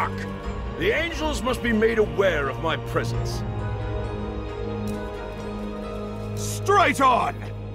luck! The angels must be made aware of my presence. Straight on!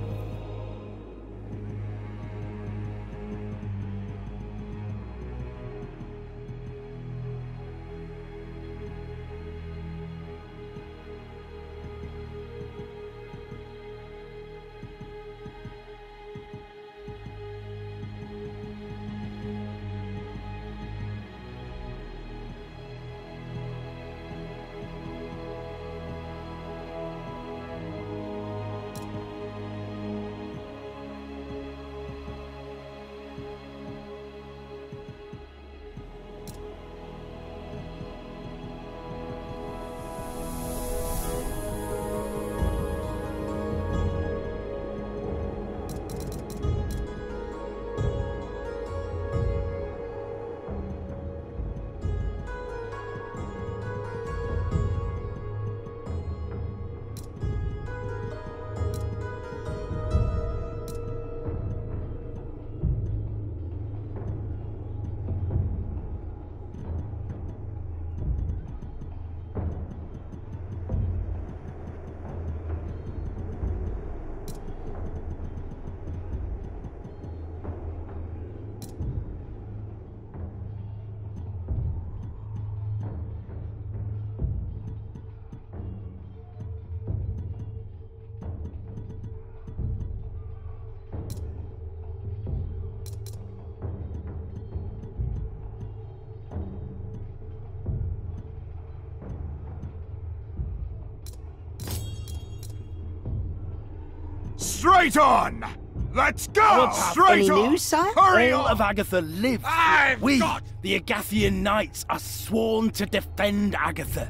Straight on! Let's go! Straight Any on! news, sire? Hurry All on! of Agatha lives. We, the Agathian Knights, are sworn to defend Agatha.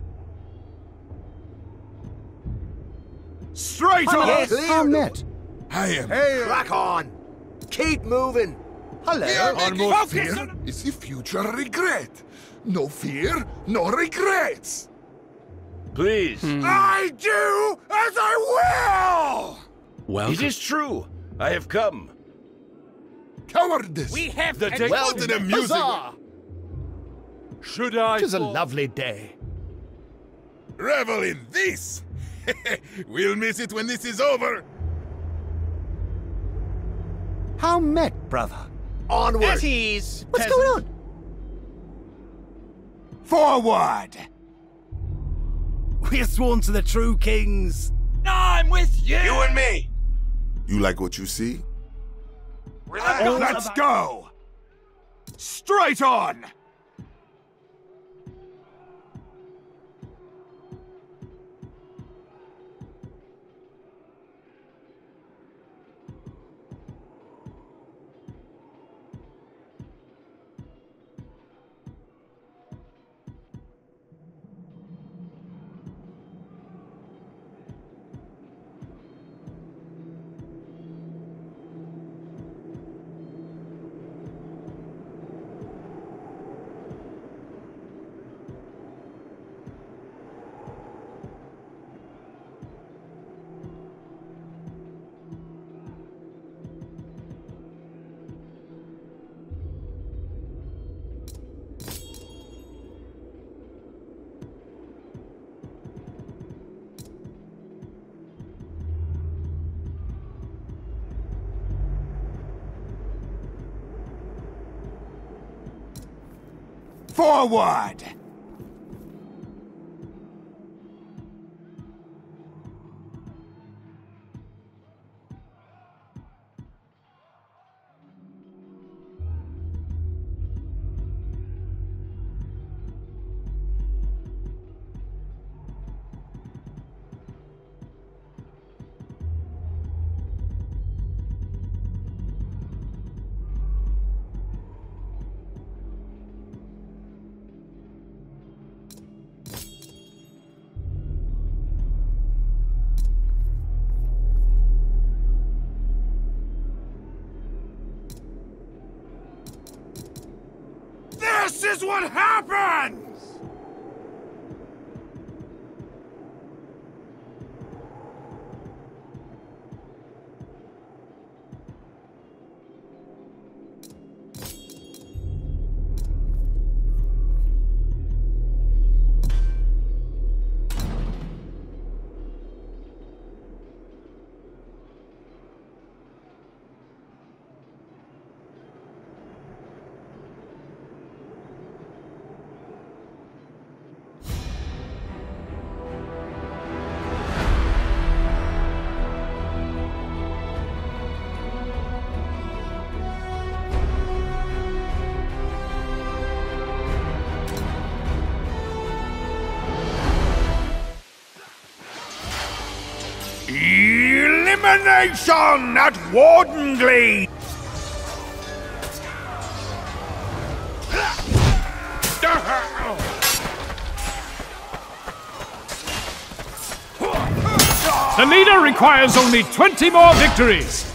Straight on! Yes, How met? I am. Crack on! Keep moving! We are making Almost fear here. is the future regret. No fear, no regrets. Please. I do as I will! It is true. I have come. Cowardice! We have The day- Well, an amusing one. Should I? It was a lovely day. Revel in this! We'll miss it when this is over. How met, brother? Onward! At ease, What's going on? Forward! We are sworn to the true kings. I'm with you! You and me! You like what you see? Relax! Let's go! Straight on! Forward! This is what happens! Elimination at Wardenglade! The leader requires only 20 more victories.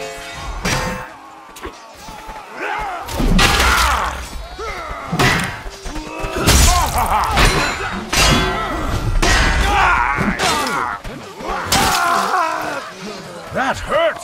That hurt!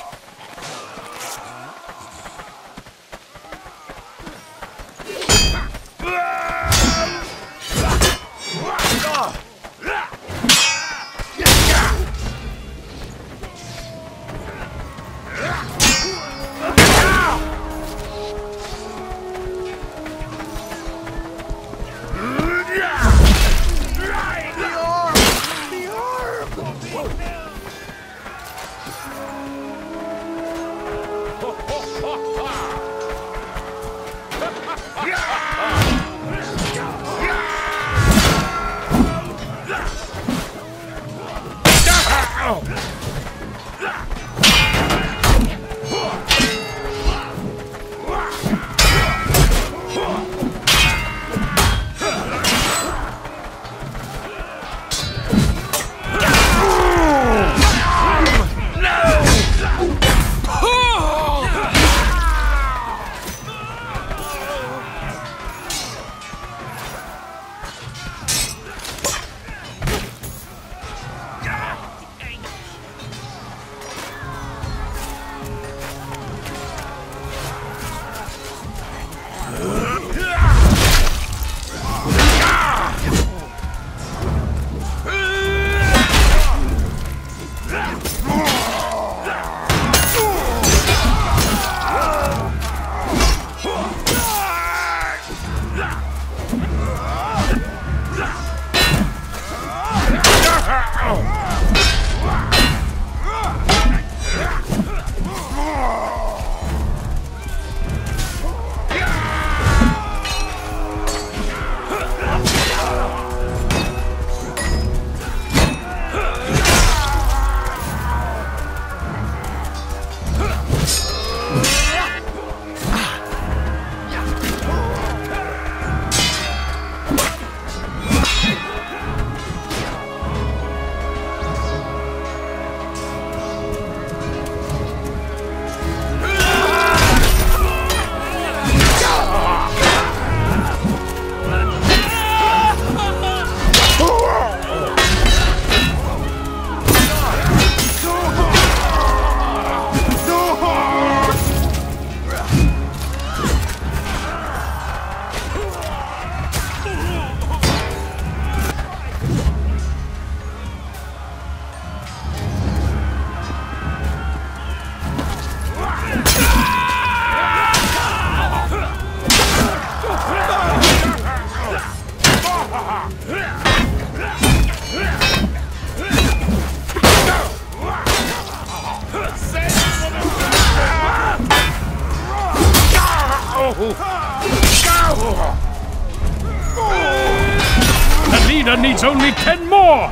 The leader needs only 10 more!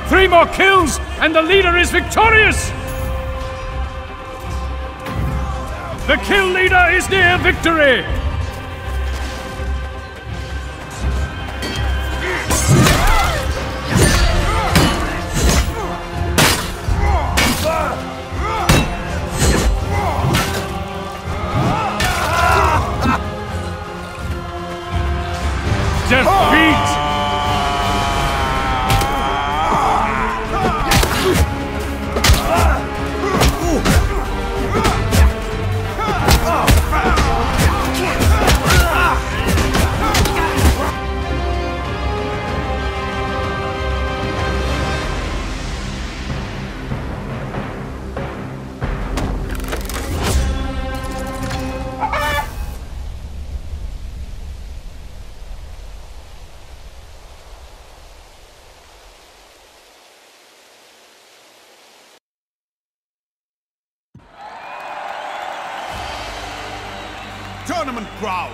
3 more kills, and the leader is victorious! The kill leader is near victory! Defeat! Tournament crowds!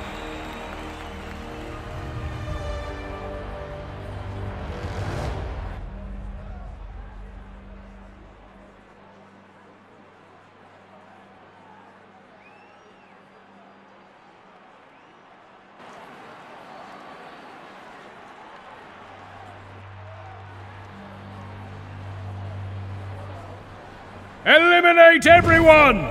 Eliminate everyone!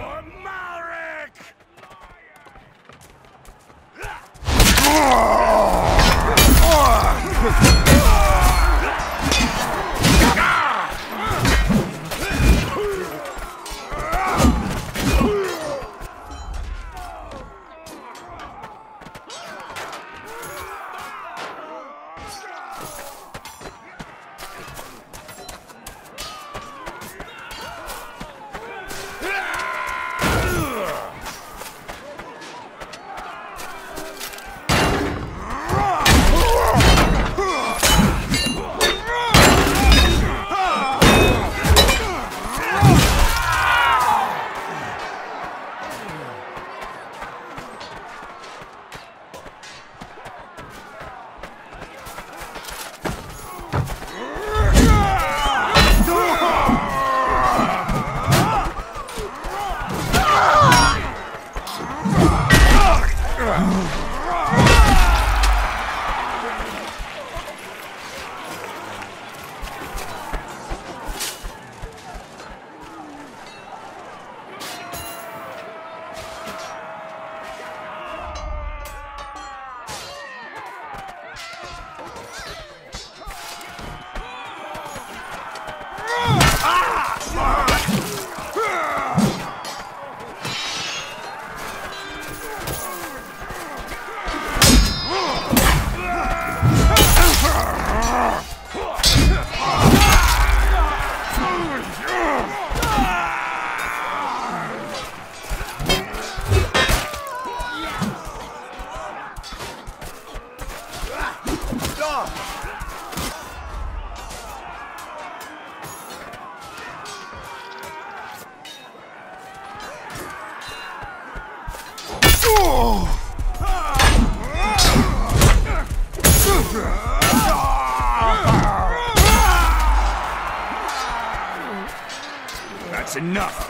That's enough!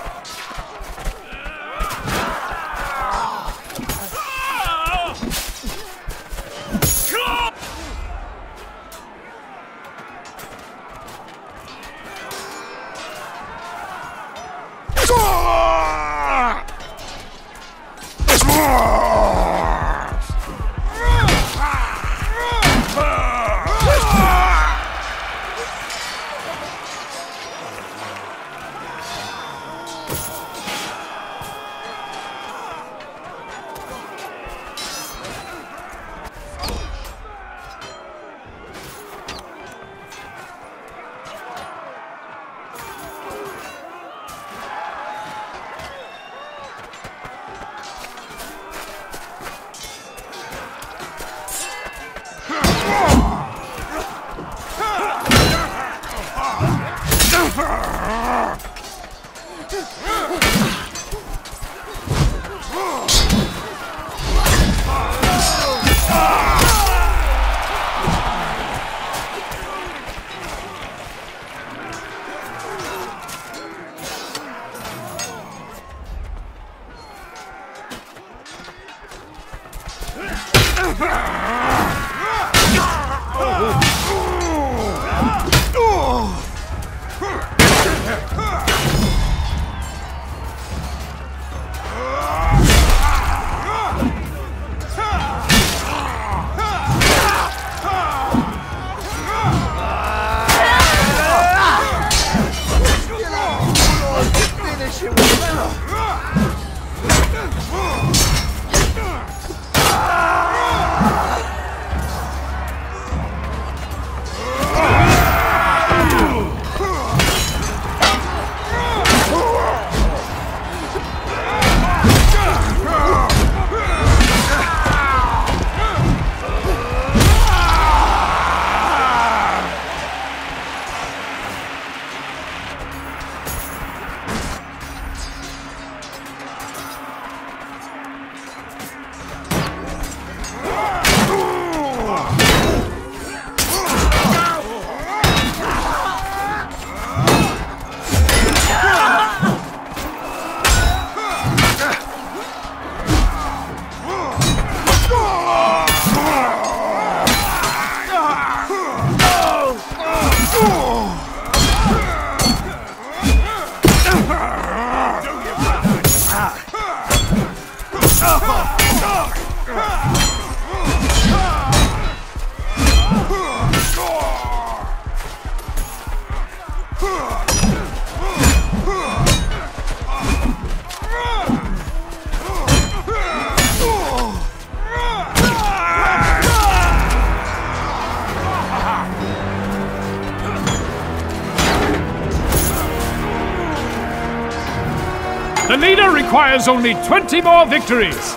The leader requires only 20 more victories.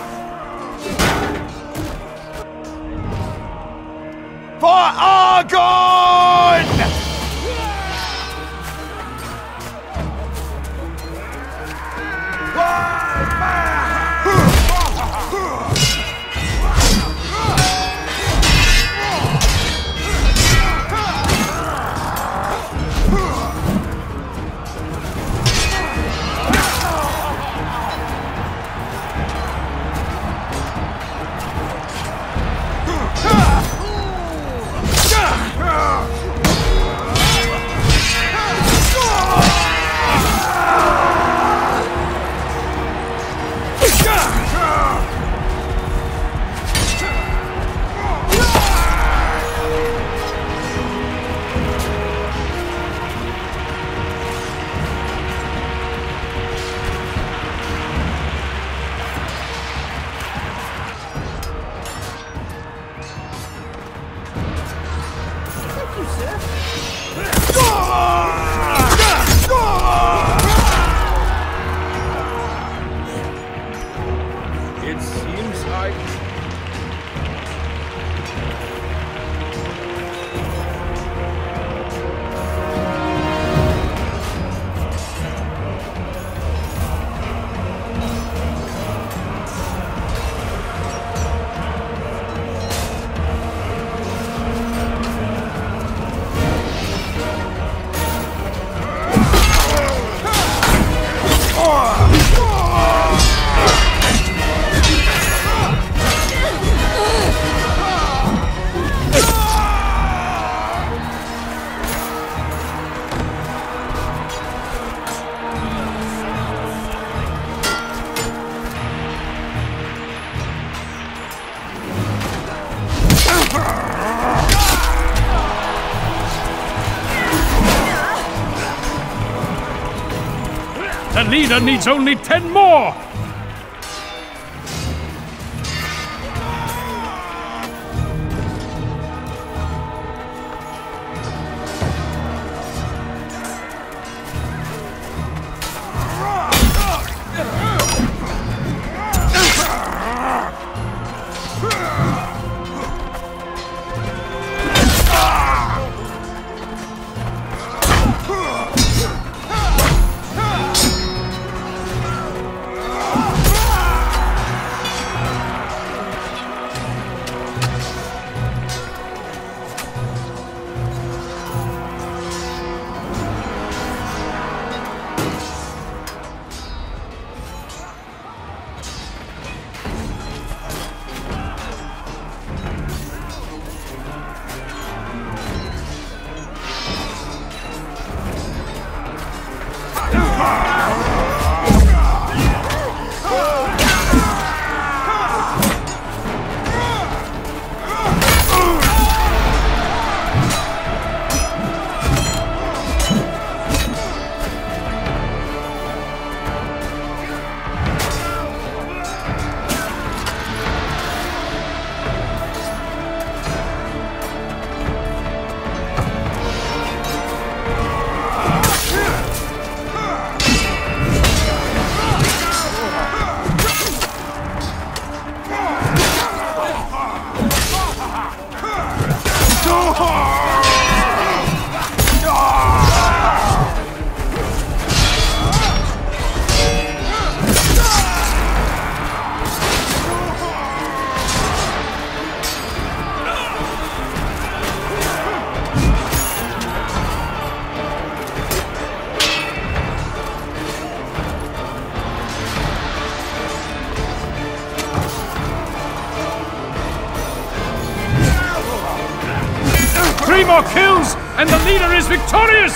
For Argon! It seems like... The leader needs only 10 more! Three more kills, and the leader is victorious!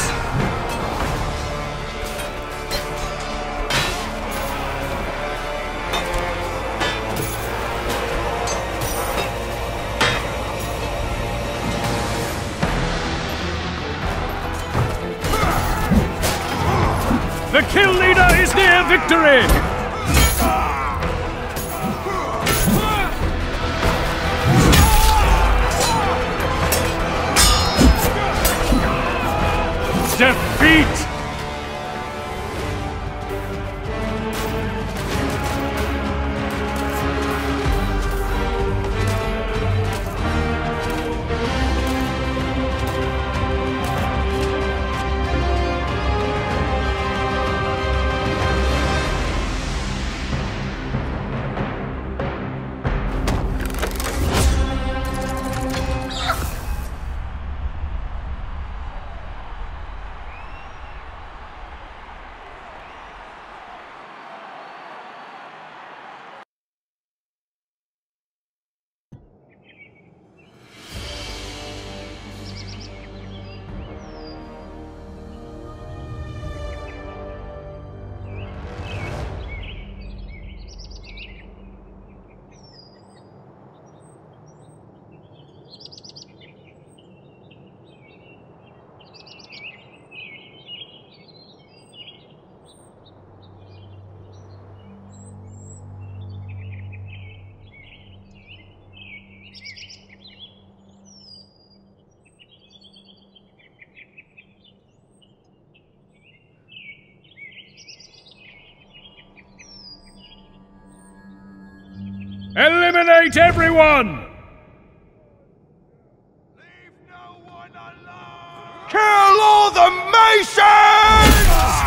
The kill leader is near victory! Defeat! Eliminate everyone! Leave no one alone! Kill all the Masons!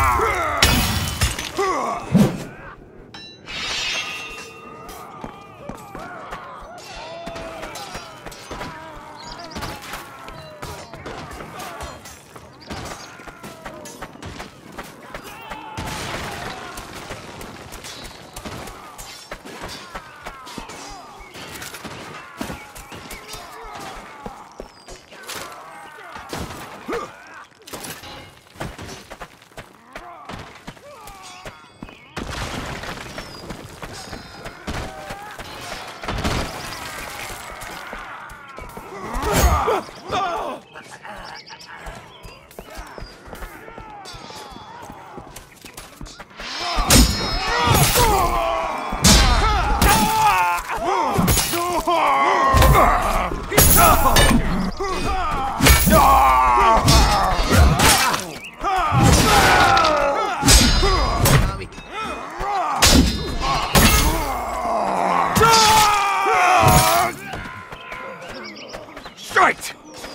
Straight!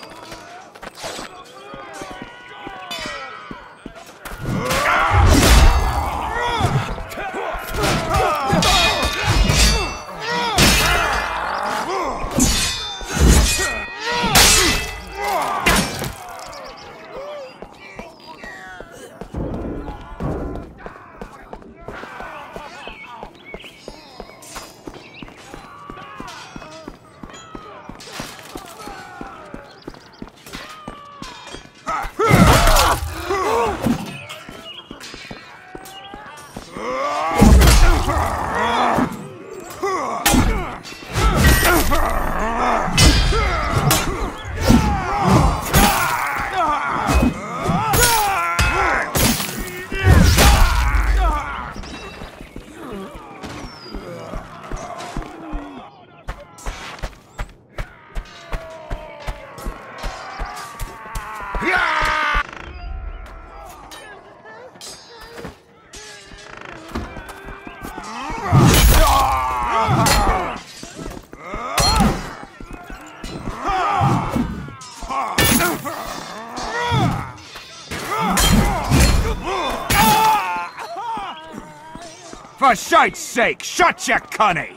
For shite's sake, shut your cunny!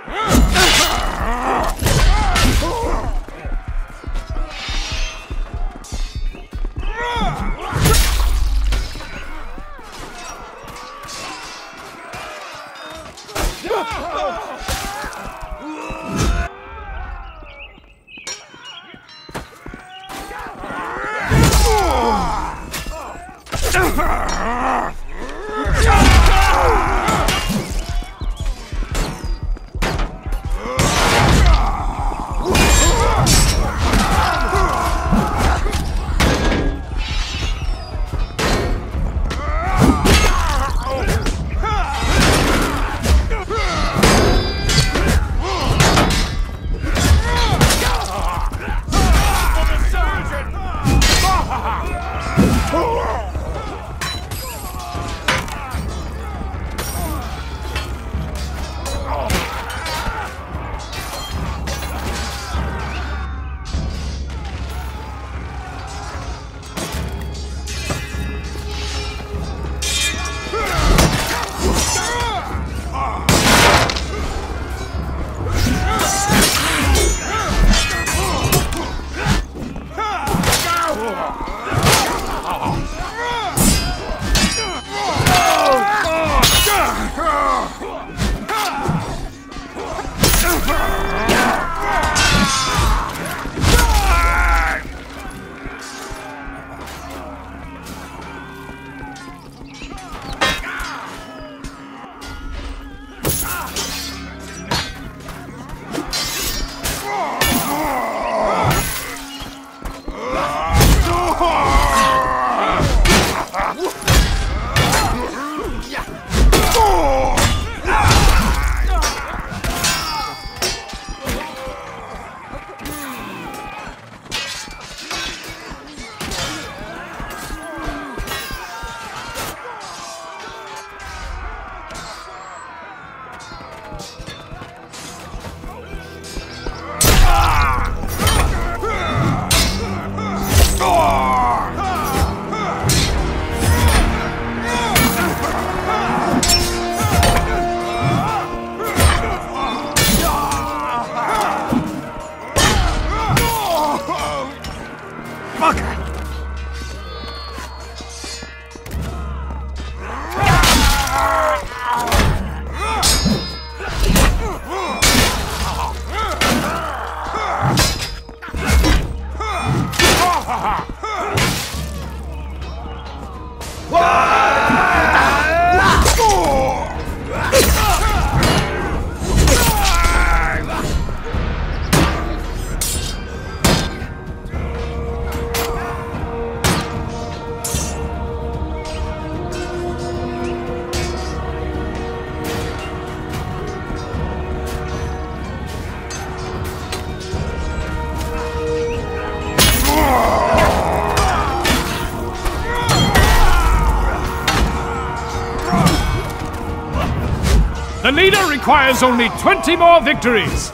The leader requires only 20 more victories.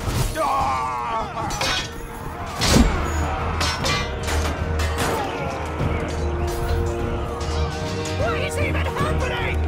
What is even happening?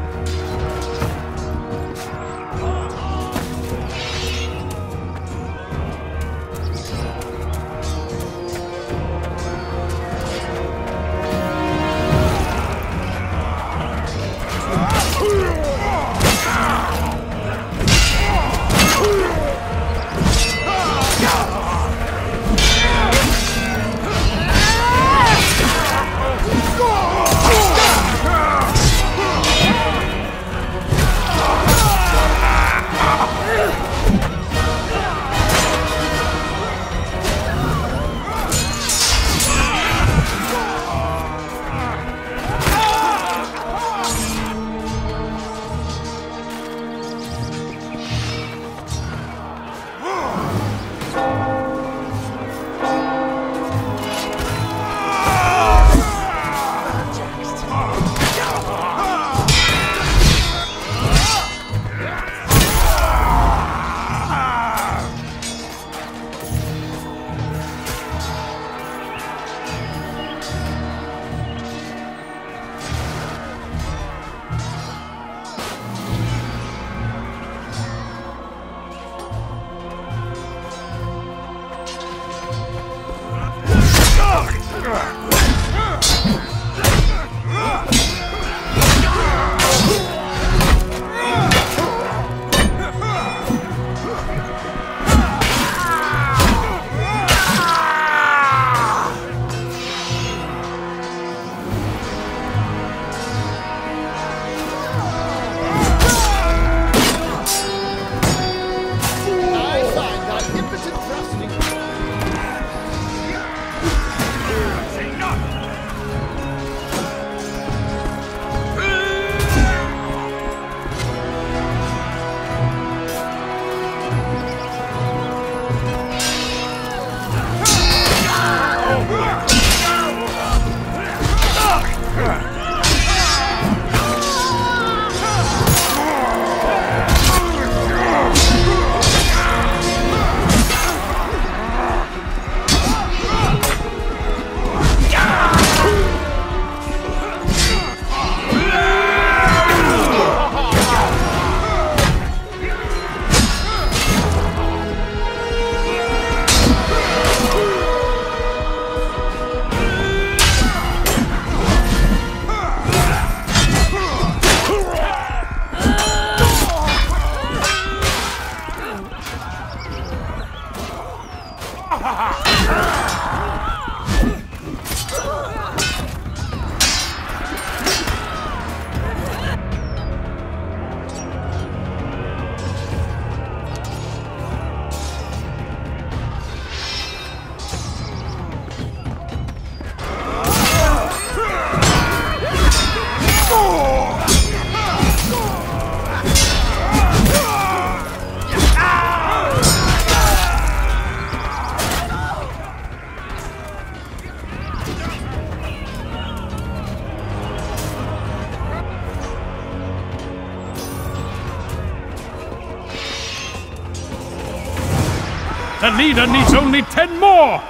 The leader needs only 10 more!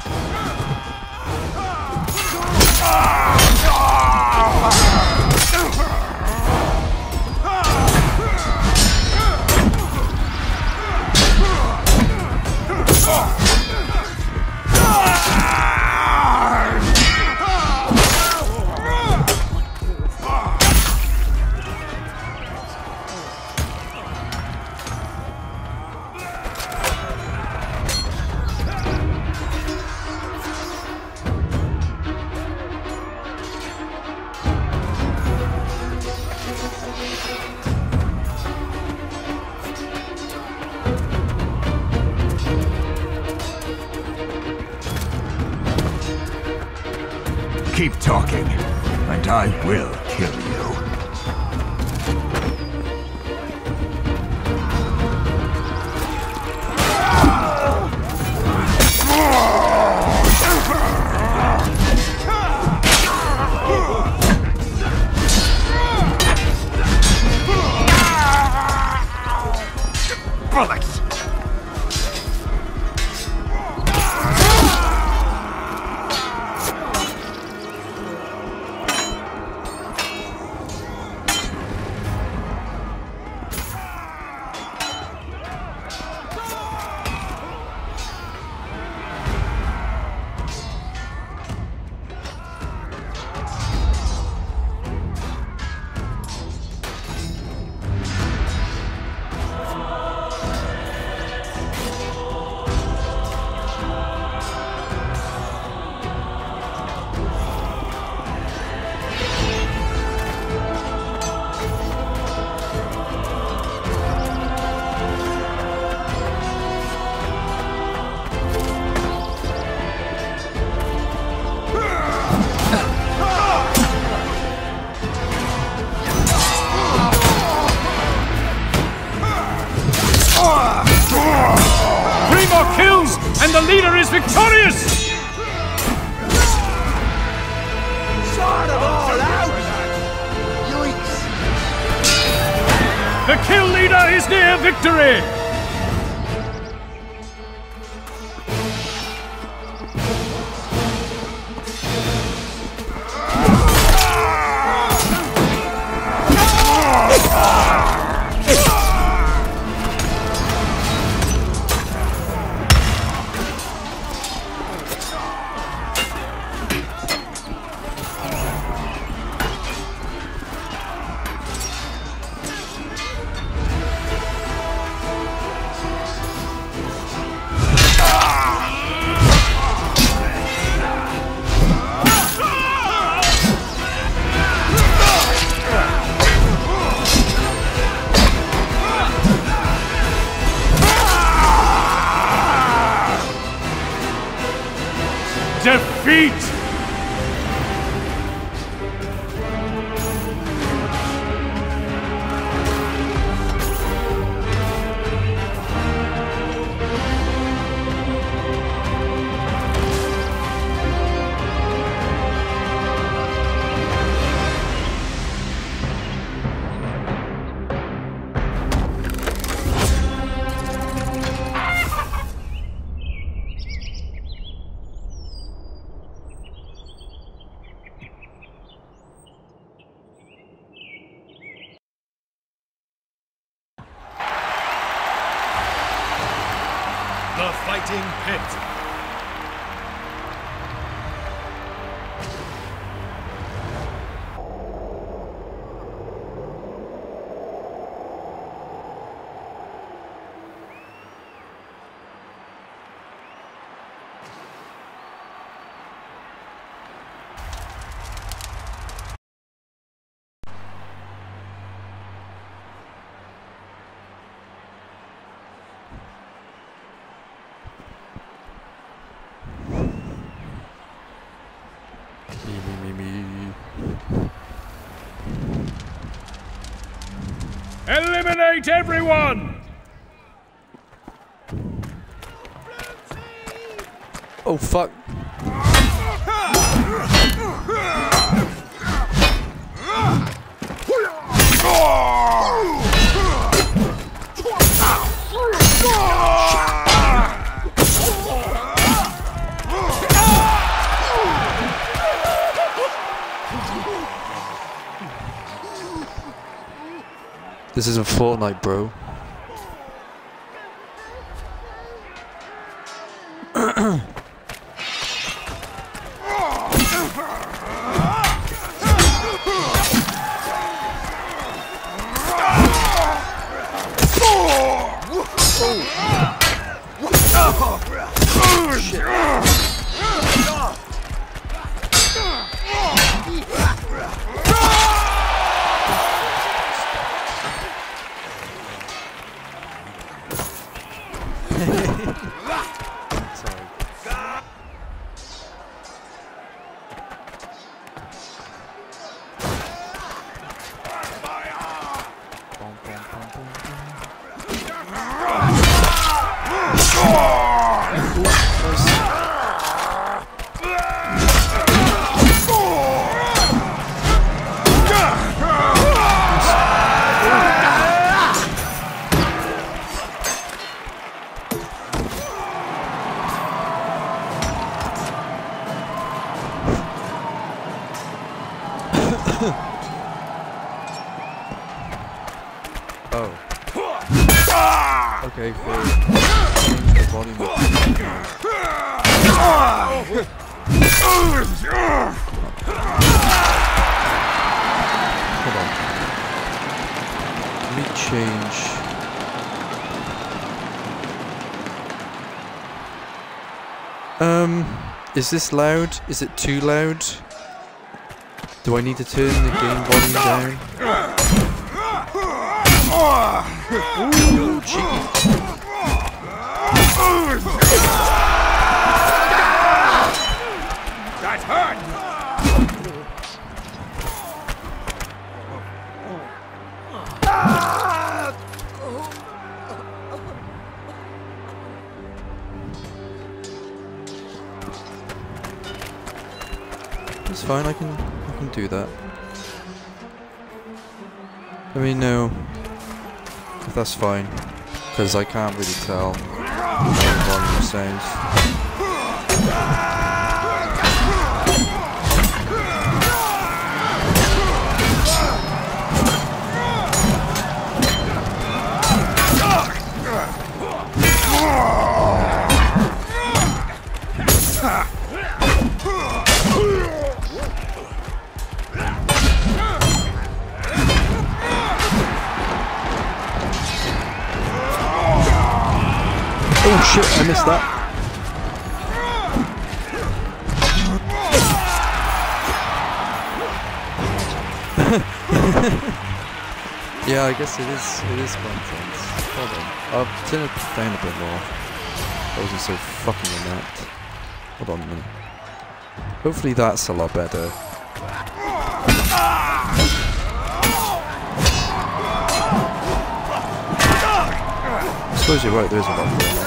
Keep talking, and I will kill you. Bullets! Kills, and the leader is victorious! Sort of all out! Yoinks! The kill leader is near victory! Defeat! The Fighting Pit. Annihilate everyone! Oh fuck. This isn't Fortnite, bro. Oh. Okay, cool. Change the volume up. Hold on. Let me change. Is this loud? Is it too loud? Do I need to turn the game volume down? Ooh, cheeky. That hurt! It's fine, I can do that. Let me know if that's fine, because I can't really tell how the volume sounds. Oh shit, I missed that. Yeah, I guess it is content. Hold on. I'll turn it down a bit more. I wasn't so fucking inept. Hold on a minute. Hopefully that's a lot better. I suppose you're right, there is a lot going on there.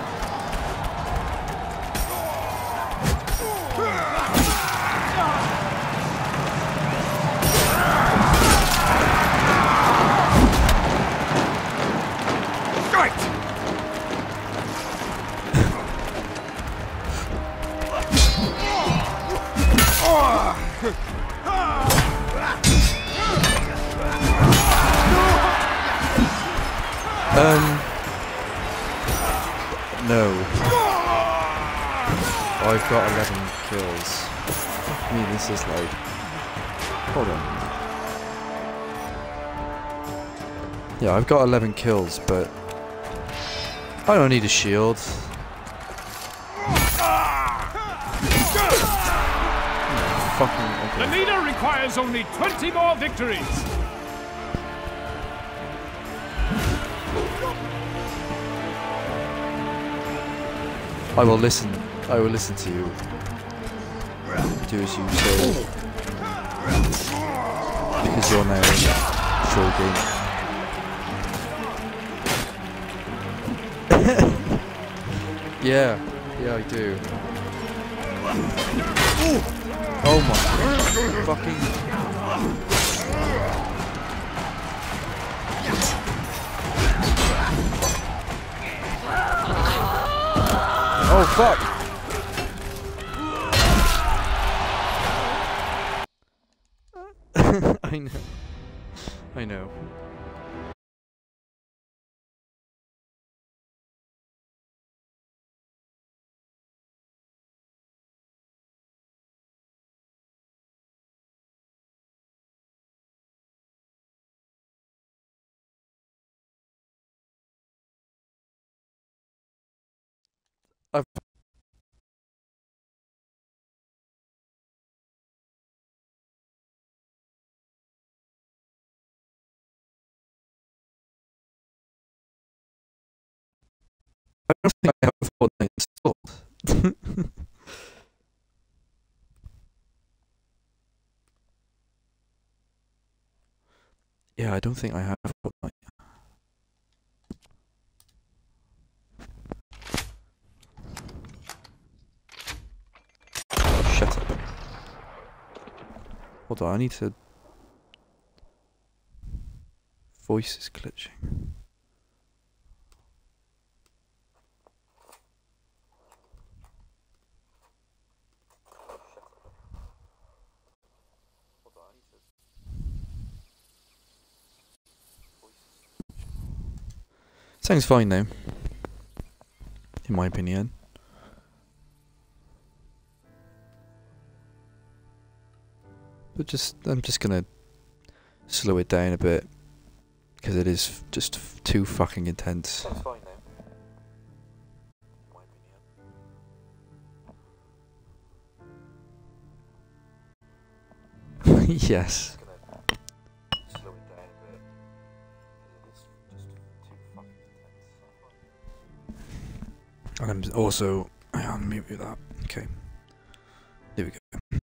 No. I've got 11 kills. Fuck me, this is like... Hold on. Yeah, I've got 11 kills, but... I don't need a shield. Fucking... Okay. The leader requires only 20 more victories. I will listen to you. Do as you say. Because you're now in full game. Yeah, I do. Oh my fucking... Oh fuck! I know. I know. I've I don't think I have Fortnite installed. Yeah, I don't think I have Fortnite. Shut up. Hold on, I need to... Voice is glitching. Sounds fine though, in my opinion. But I'm just gonna slow it down a bit because it is just too fucking intense. Sounds fine though, in my opinion. Yes. I'm also... Hang on, maybe that. Okay. There we go. Can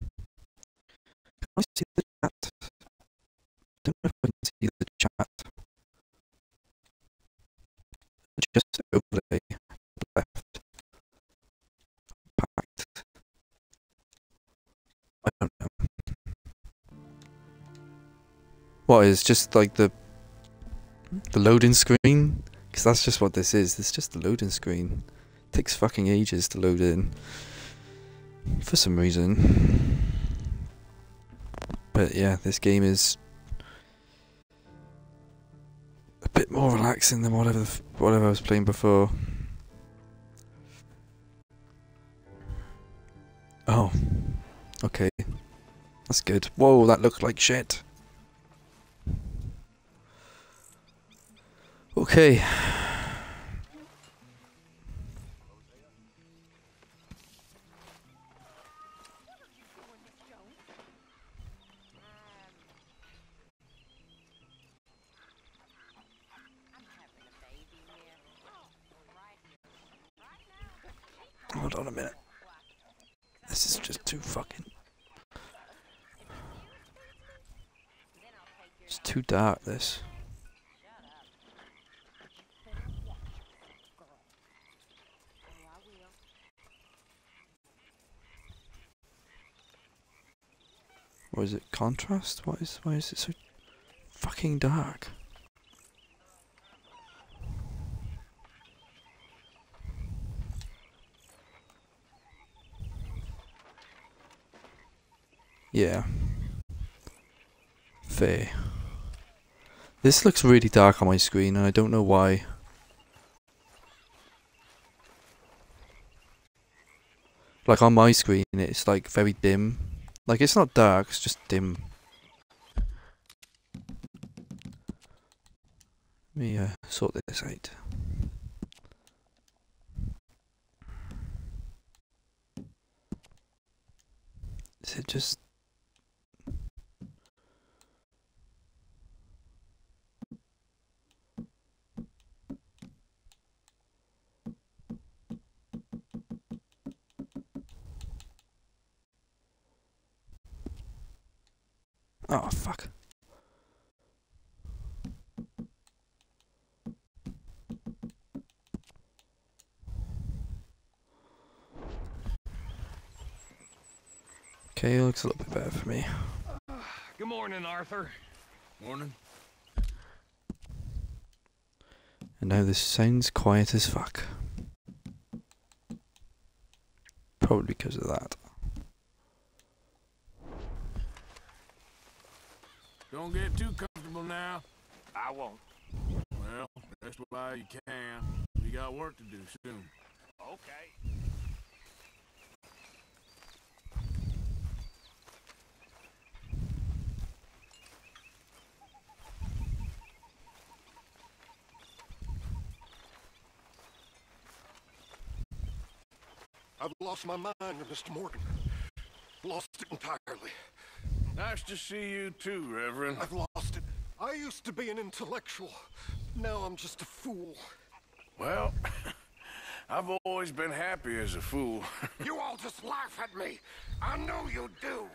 I see the chat? I don't know if I can see the chat. Just overlay left. Packed. I don't know. What is just like the loading screen? Because that's just what this is. It's just the loading screen. It takes fucking ages to load in. For some reason. But yeah, this game is a bit more relaxing than whatever I was playing before. Oh. Okay. That's good. Whoa, that looked like shit. Okay. Hold on a minute. This is just too fucking... It's too dark, this. Or is it contrast? Why is it so fucking dark? Yeah. Fair. This looks really dark on my screen and I don't know why. Like on my screen it's like very dim. Like it's not dark, it's just dim. Let me sort this out. Is it just... Oh, fuck. Okay, it looks a little bit better for me. Good morning, Arthur. Morning. And now this sounds quiet as fuck. Probably because of that. Don't get too comfortable now. I won't. Well, rest while you can. We got work to do soon. Okay. I've lost my mind, Mr. Morgan. Lost it entirely. Nice to see you too, Reverend. I've lost it. I used to be an intellectual. Now I'm just a fool. Well, I've always been happy as a fool. You all just laugh at me. I know you do.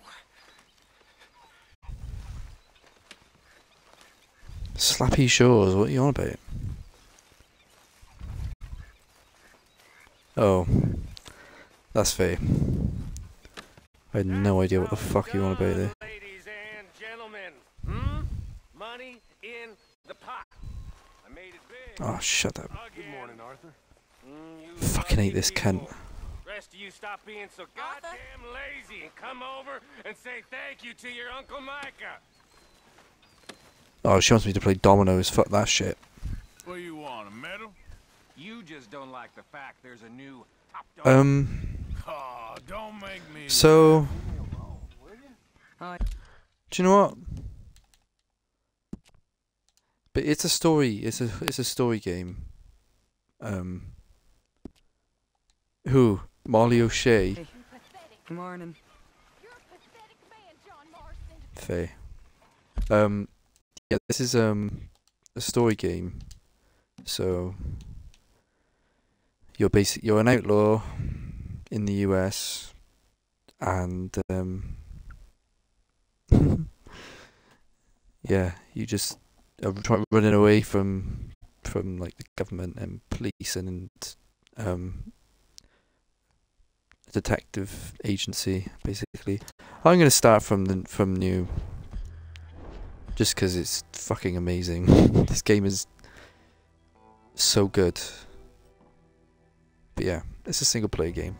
Slappy Shores, what are you on about? Oh. That's fair. I had no idea what the fuck you on about there. Ladies and gentlemen, money in the pot. I made it big. Oh, shut up. Good morning, Arthur. Fucking hate this cunt. Rest of you stop being so goddamn lazy and come over and say thank you to your Uncle Micah. Oh, she wants me to play dominoes. Fuck that shit. What do you want, a medal? You just don't like the fact there's a new top dog. Oh, don't make me... So... Do you know what? But it's a story. It's a story game. Who? Molly O'Shea. Hey. Good morning. You're a pathetic man, John Marston. Faye. Yeah, this is a story game. So you're an outlaw in the US, and yeah, you just are running away from like the government and police and a detective agency, basically. I'm gonna start from new, just because it's fucking amazing. This game is so good. But yeah, it's a single player game.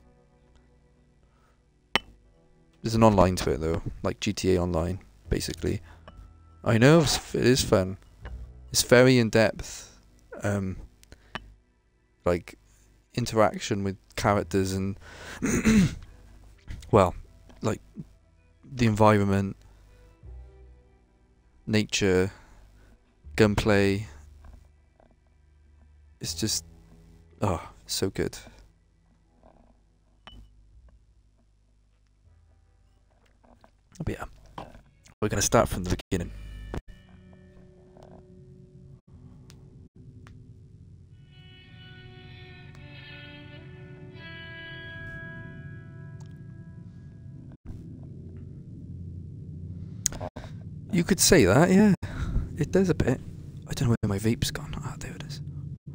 There's an online to it though, like GTA Online, basically. I know, it is fun. It's very in depth. Like interaction with characters and well, like the environment, nature, gunplay. It's just so good. But yeah, we're gonna start from the beginning. You could say that, yeah. It does a bit. I don't know where my vape's gone. Ah, there it is.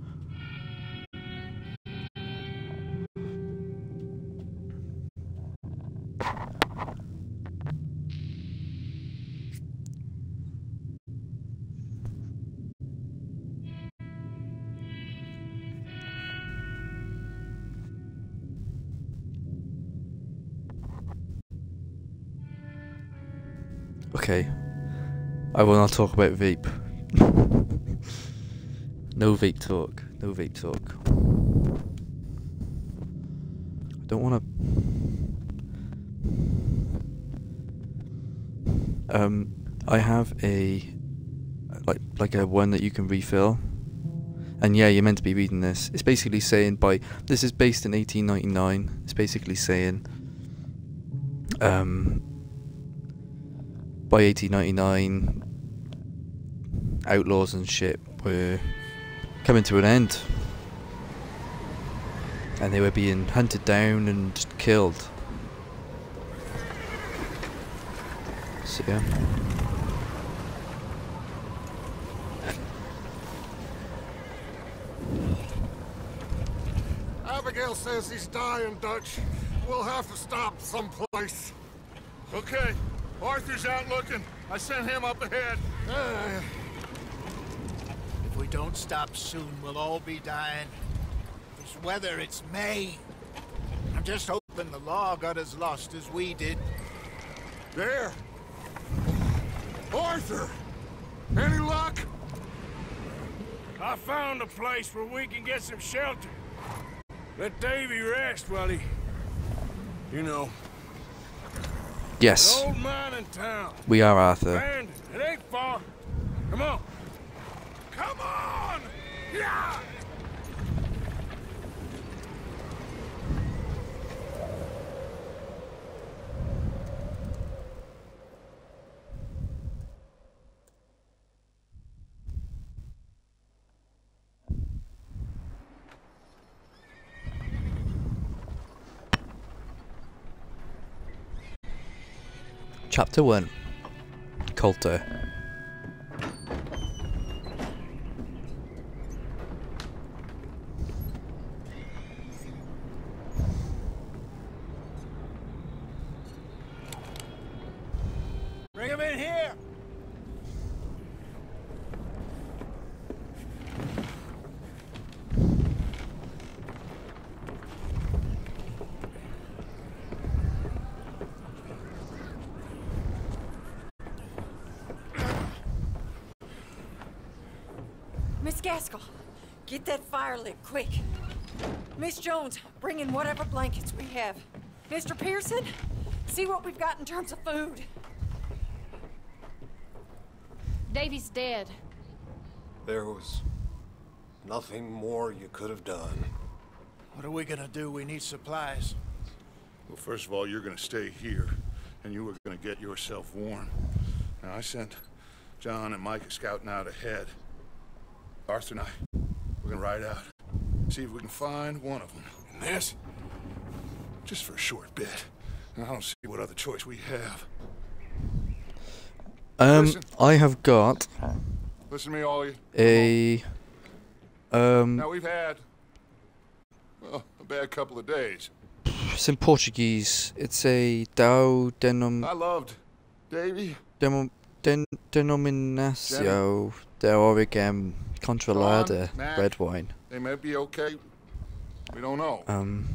Okay. I will not talk about vape. No vape talk. No vape talk. I don't want to... I have a... like a one that you can refill. And yeah, you're meant to be reading this. It's basically saying this is based in 1899. It's basically saying... by 1899, outlaws and shit were coming to an end, and they were being hunted down and killed. So yeah. Abigail says he's dying, Dutch. We'll have to stop someplace. Okay, Arthur's out looking. I sent him up ahead. If we don't stop soon, we'll all be dying. This weather, it's May. I'm just hoping the law got as lost as we did. There! Arthur! Any luck? I found a place where we can get some shelter. Let Davy rest while he... You know. Yes. An old mine in town. We are Arthur. And it ain't far. Come on. Come on! Yeah! Chapter 1. Coulter. Bring him in here. Miss Gaskell, get that fire lit, quick. Miss Jones, bring in whatever blankets we have. Mr. Pearson, see what we've got in terms of food. Davy's dead. There was nothing more you could have done. What are we gonna do? We need supplies. Well, first of all, you're gonna stay here, and you are gonna get yourself warm. Now, I sent John and Micah scouting out ahead. Arthur and I, we're gonna ride out, see if we can find one of them. And this, just for a short bit. And I don't see what other choice we have. Listen. I have got Listen to me, all of you. a Now we've had, well, a bad couple of days. it's in Portuguese. It's a Dao I loved Davy. Denominacio de Origen Controlada John, Mac, red wine. They may be okay. We don't know.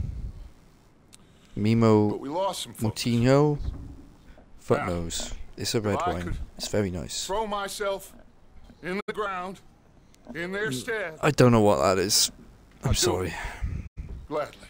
Mimo But we lost some folks. Moutinho Footnose. It's a red if I wine. could It's very nice. Throw myself in the ground in their stead. I don't know what that is. I'm I'll do sorry. it. Gladly.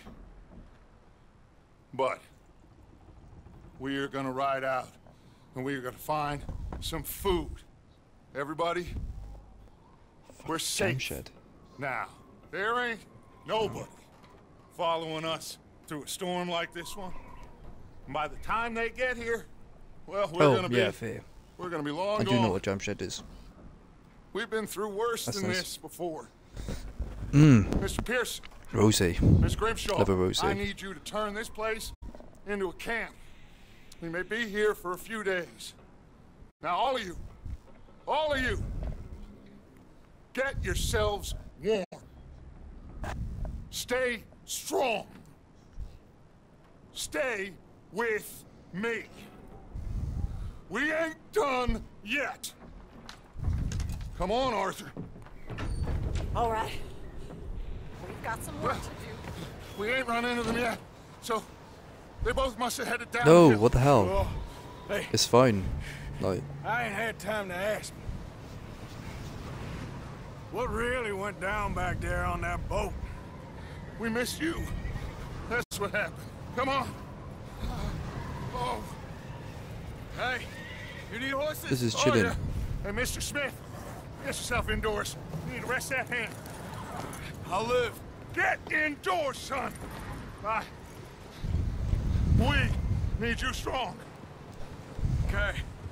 But we are gonna ride out and we are gonna find some food. Everybody, we're safe. Shed. Now, there ain't nobody following us through a storm like this one. And by the time they get here, well, we're gonna be fair. we're gonna be long I gone. do know what jam shed is. We've been through worse That's than nice. this before. Mmm. Mr. Pearson, Rosé. Miss Grimshaw, Love a rosé. I need you to turn this place into a camp. We may be here for a few days. Now, all of you, get yourselves warm. Stay strong. Stay with me. We ain't done yet. Come on, Arthur. All right. We've got some work to do. We ain't run into them yet, so they both must have headed down. No, what the hell? Oh, hey, It's fine. Like, I ain't had time to ask. What really went down back there on that boat? We missed you. That's what happened. Come on. Oh. Hey, you need horses? this is Oh, chilling. yeah. Hey, Mr. Smith, get yourself indoors. You need to rest that hand. I'll live. Get indoors, son. We need you strong. Okay.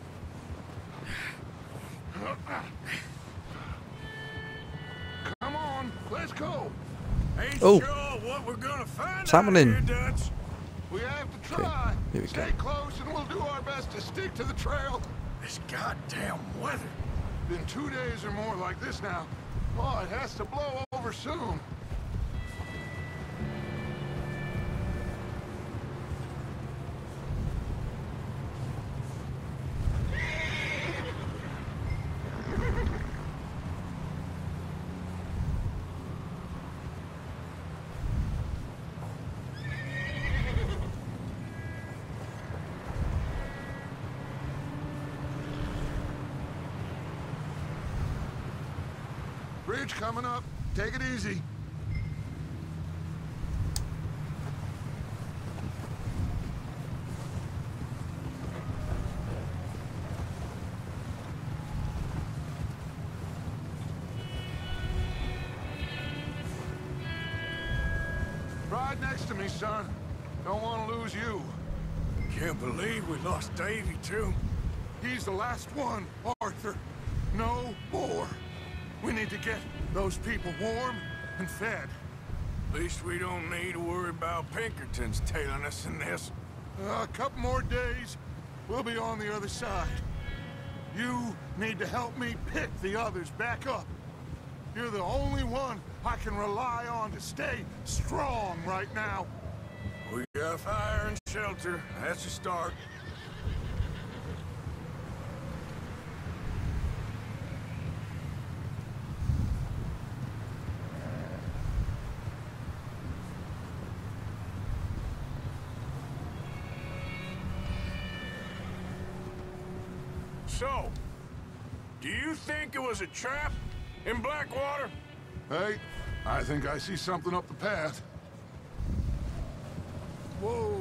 Come on, let's go. Ain't Oh. sure what we're gonna find What's out happening? here, Dutch. We have to try. here we Stay go. close and we'll do our best to stick to the trail. This goddamn weather. Been 2 days or more like this now. Oh, it has to blow over soon. Bridge coming up. Take it easy. Ride next to me, son. Don't want to lose you. Can't believe we lost Davy, too. He's the last one, Arthur. No more. We need to get those people warm and fed. At least we don't need to worry about Pinkertons tailing us in this. A couple more days, we'll be on the other side. You need to help me pick the others back up. You're the only one I can rely on to stay strong right now. We got fire and shelter. That's a start. So, do you think it was a trap in Blackwater? Hey, I think I see something up the path. Whoa.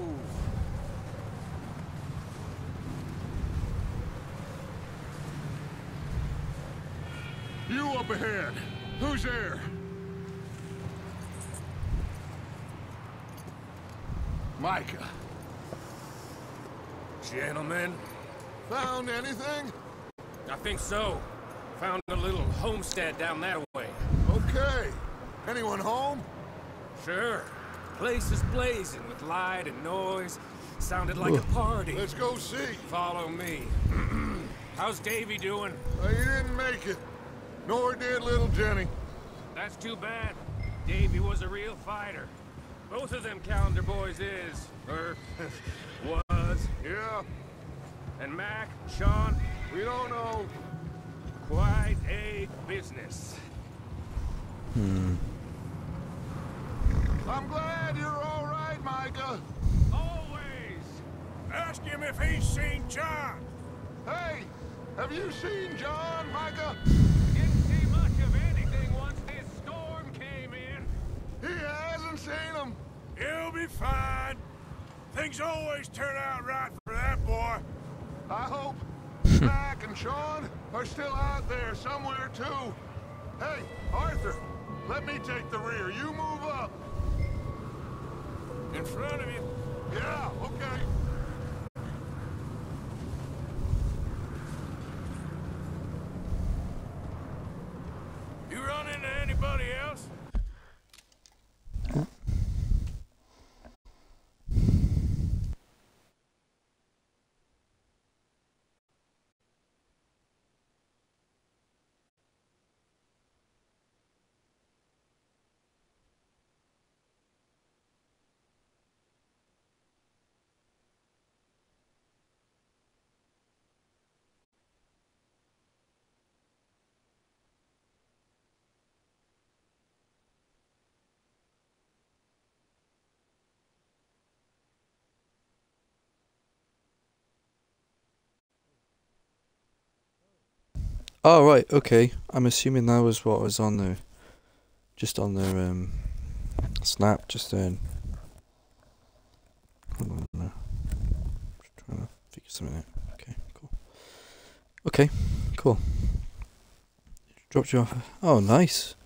You up ahead. Who's there? Micah. Gentlemen, Found anything? I think so. Found a little homestead down that way. Okay. Anyone home? Sure. Place is blazing with light and noise. Sounded like a party. Let's go see. Follow me. How's Davy doing? He didn't make it. Nor did little Jenny. That's too bad. Davy was a real fighter. Both of them calendar boys is, or was. Yeah, And Mac, Sean, we don't know. quite a business. I'm glad you're all right, Micah. Always. Ask him if he's seen John. Hey, have you seen John, Micah? Didn't see much of anything once this storm came in. He hasn't seen him. He'll be fine. Things always turn out right for that boy. I hope Mac and Sean are still out there somewhere, too. Hey, Arthur, let me take the rear. You move up. In front of you. Yeah, okay. You run into anybody else? Oh right, okay. I'm assuming that was what was on the, just on their snap just then. Hold on a minute. Just trying to figure something out. Okay, cool. Okay, cool. Dropped you off. Oh, nice.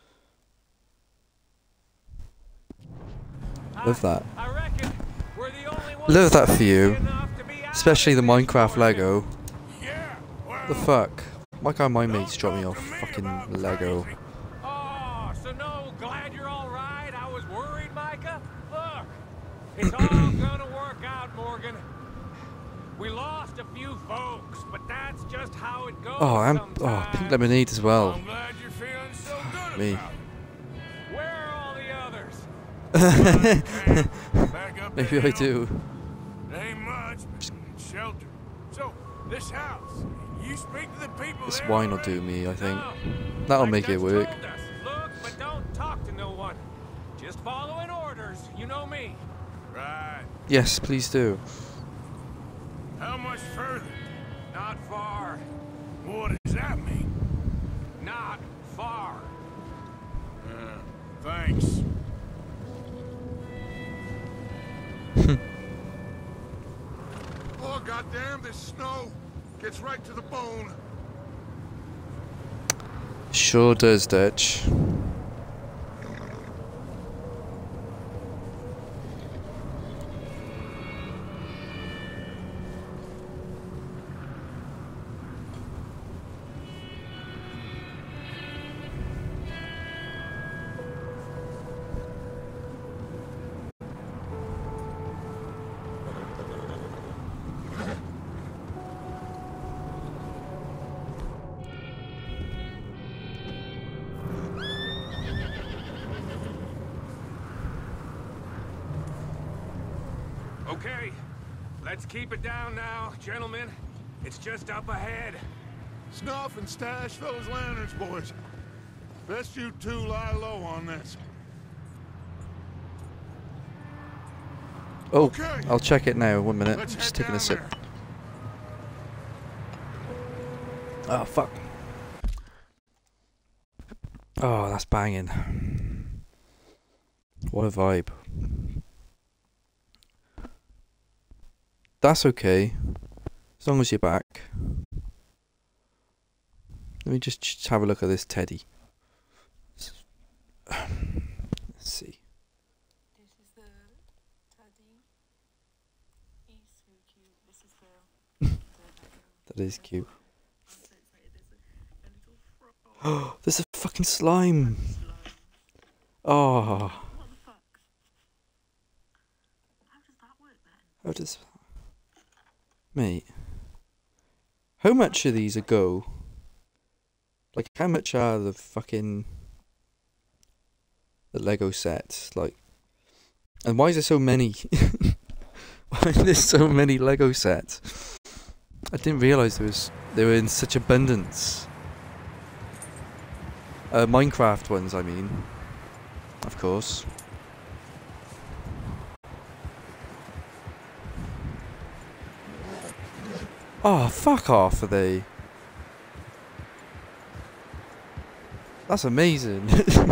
Love that. I reckon we're the only ones Love that for you. enough to be out Especially the of this Minecraft storm. Lego. Yeah, well, The fuck? Why can't my don't mates drop me talk off to me fucking about Lego? crazy. Oh, so no, glad you're all right. I was worried, Micah. Look, it's all gonna work out, Morgan. We lost a few folks, but that's just how it goes. Oh, sometimes. pink lemonade as well. I'm glad you're feeling so good Me. about it. Where are all the others? Back up Maybe the I hill. do. Ain't much, but shelter. So, this house, you speak to the people This there wine will already? do me, I think. No. That'll Like make it Dutch work. told us, look, but don't talk to no one. Just following orders. You know me. Right. Yes, please do. How much further? Not far. What does that mean? Not far. Thanks. Oh, goddamn, this snow gets right to the bone. Sure does, Dutch. Okay, let's keep it down now, gentlemen. It's just up ahead. Snuff and stash those lanterns, boys. Best you two lie low on this. Oh, Okay. I'll check it now. 1 minute. Let's Just head taking a down sip. there. Oh, fuck. Oh, that's banging. What a vibe. That's okay. As long as you're back. Let me just have a look at this teddy. Let's see. This is the teddy. He's so cute. This is the That is cute. Oh, there's a fucking slime. Oh. What the fuck? How does that work then? How does... Mate. How much are these a go? Like, how much are the fucking... the Lego sets? Like... And why is there so many? Why are there so many Lego sets? I didn't realise they were in such abundance. Minecraft ones, I mean. Of course. Oh, fuck off, are they? That's amazing.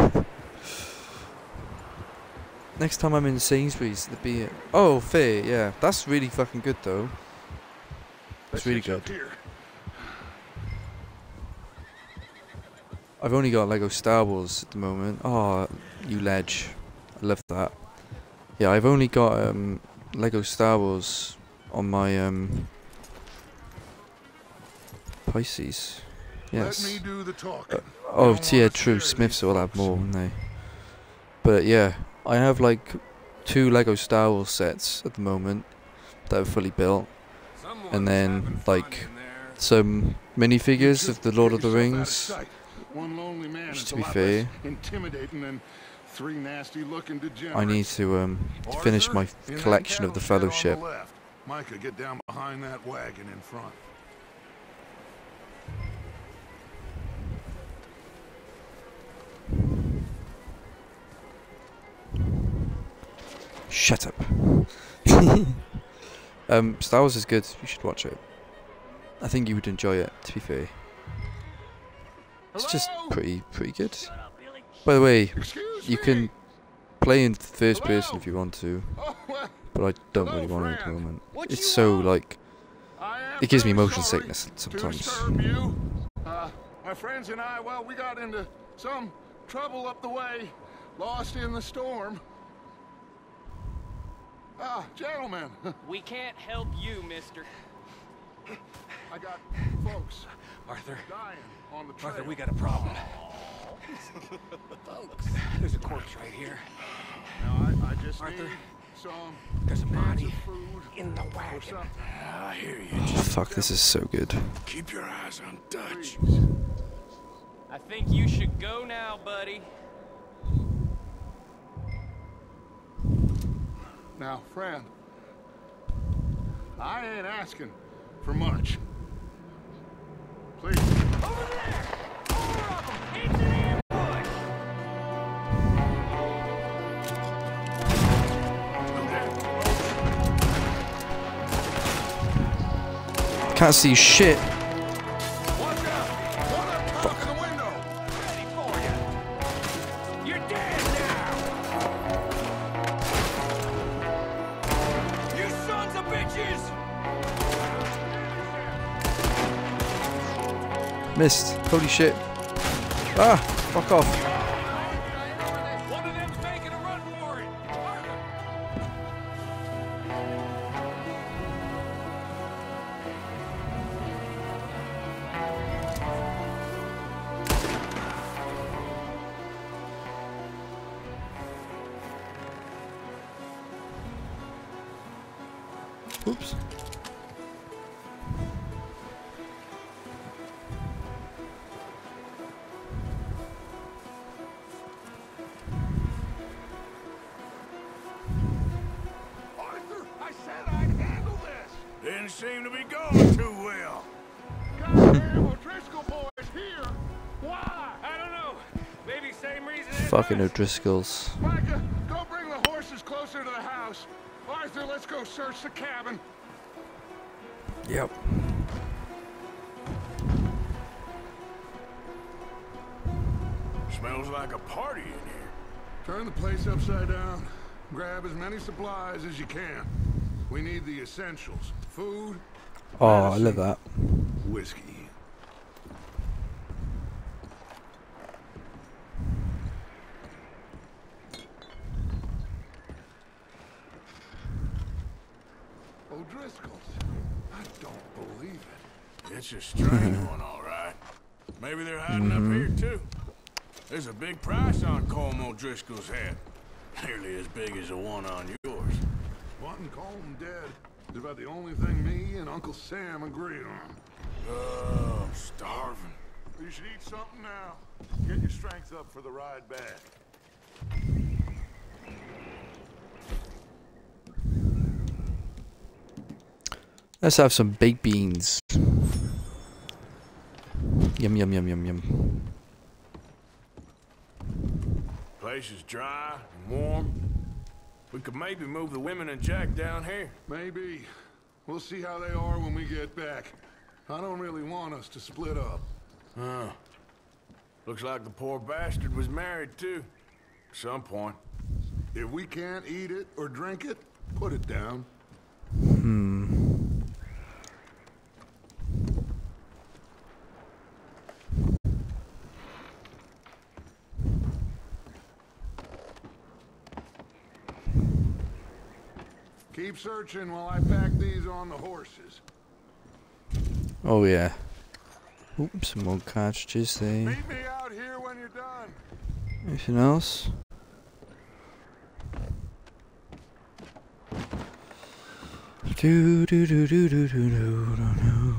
Next time I'm in Sainsbury's, there'll be... Oh, fair, yeah. That's really fucking good, though. It's really good. I've only got Lego Star Wars at the moment. Oh, you ledge. I love that. Yeah, I've only got Lego Star Wars on my Pisces. Yes. Let me do the talking. Oh, yeah, true. Smiths will have more, won't they? But yeah, I have like 2 Lego Star Wars sets at the moment that are fully built. And then like some minifigures of the Lord of the Rings. Which, to be fair, I need to finish my collection of the Fellowship. Micah, get down behind that wagon in front. Shut up. Star Wars is good. You should watch it. I think you would enjoy it, to be fair. It's just pretty good. By the way, you can play in first person if you want to, but I don't really want to at the moment. It's so, like, it gives me motion sickness sometimes. My friends and I, well, we got into some trouble up the way, lost in the storm. Ah, gentlemen. We can't help you, mister. I got folks. Arthur. Dying on the trail. Arthur, we got a problem. Folks. There's a corpse right here. Now, I just Arthur, need some... There's a body food in the wagon. I hear you. Oh, fuck, this is so good. Keep your eyes on Dutch. I think you should go now, buddy. Now, friend, I ain't asking for much. Please. Over there! Over of them! Into the ambush! Can't see shit. Watch out! One up top in the window! Ready for you! You're dead now! Missed. Holy shit. Ah, fuck off. One of them's making a run for it. Oops. Arthur, I said I'd handle this. Didn't seem to be going too well. Goddamn O'Driscoll boys here. Why? I don't know. Maybe same reason. Fucking O'Driscolls. Micah, go bring the horses closer to the house. Arthur, let's go search the cabin. Yep. Smells like a party in here. Turn the place upside down. Grab as many supplies as you can. We need the essentials. Food. Oh, I medicine, love that. whiskey. O'Driscoll's. I don't believe it. It's a strange one, all right. Maybe they're hiding up here, too. There's a big price on Colm O'Driscoll's head. Nearly as big as the one on yours. Wanting Colm dead is about the only thing me and Uncle Sam agree on. Oh, I'm starving. You should eat something now. Get your strength up for the ride back. Let's have some baked beans. Yum, yum, yum, yum, yum. Place is dry and warm. We could maybe move the women and Jack down here. Maybe. We'll see how they are when we get back. I don't really want us to split up. Looks like the poor bastard was married too. At some point. If we can't eat it or drink it, put it down. Keep searching while I pack these on the horses. Oh yeah. Oops, some more cartridges there. Meet me out here when you're done. Anything else? Do do do do do do do do do.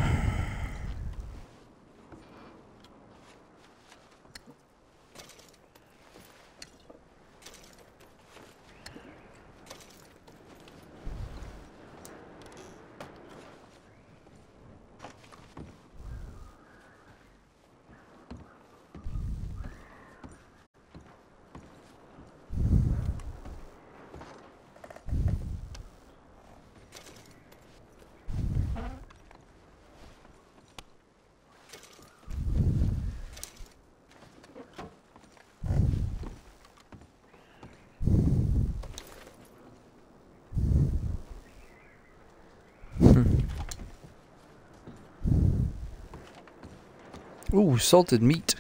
Ooh, salted meat.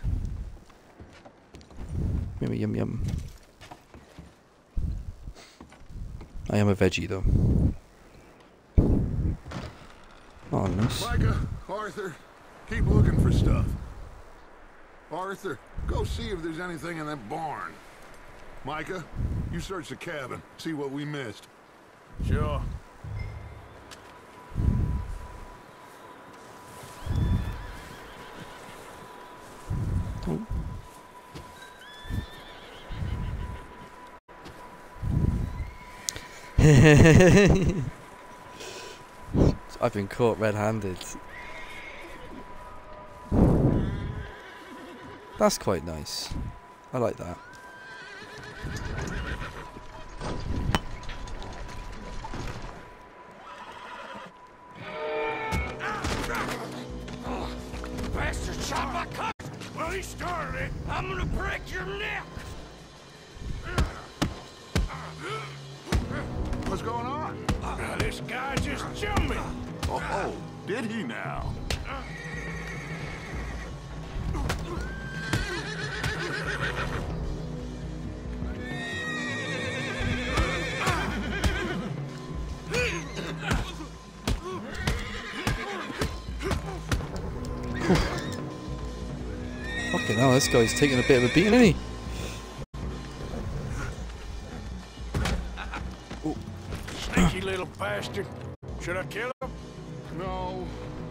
Yum yum yum. I am a veggie though. Oh, nice. Micah, Arthur, keep looking for stuff. Arthur, go see if there's anything in that barn. Micah, you search the cabin, see what we missed. Sure. Oh. I've been caught red-handed. That's quite nice. I like that. Bastard shot my cut! Well, he started it. I'm gonna break your neck! What's going on? This guy just jumped me. Oh, did he now? Fucking hell, this guy's taking a bit of a beating, isn't he? Sneaky little bastard. Should I kill him? No.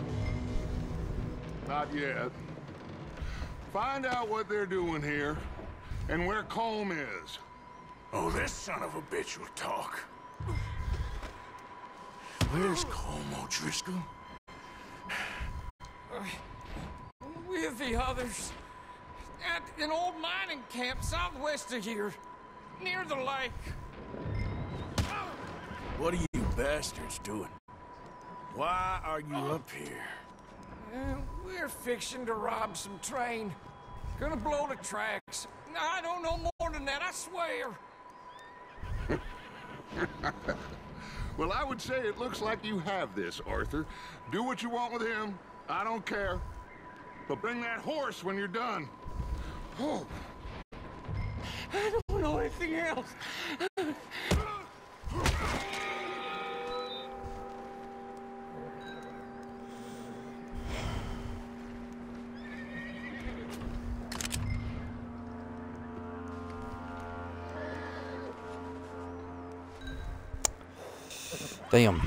Not yet. Find out what they're doing here and where Colm is. Oh, this son of a bitch will talk. Where's Colm O'Driscoll? With the others. At an old mining camp southwest of here. Near the lake. What are you bastards doing? Why are you up here? We're fixing to rob some train. Gonna blow the tracks. I don't know more than that, I swear. Well, I would say it looks like you have this, Arthur. Do what you want with him. I don't care. But bring that horse when you're done. Oh. I don't know anything else. Damn.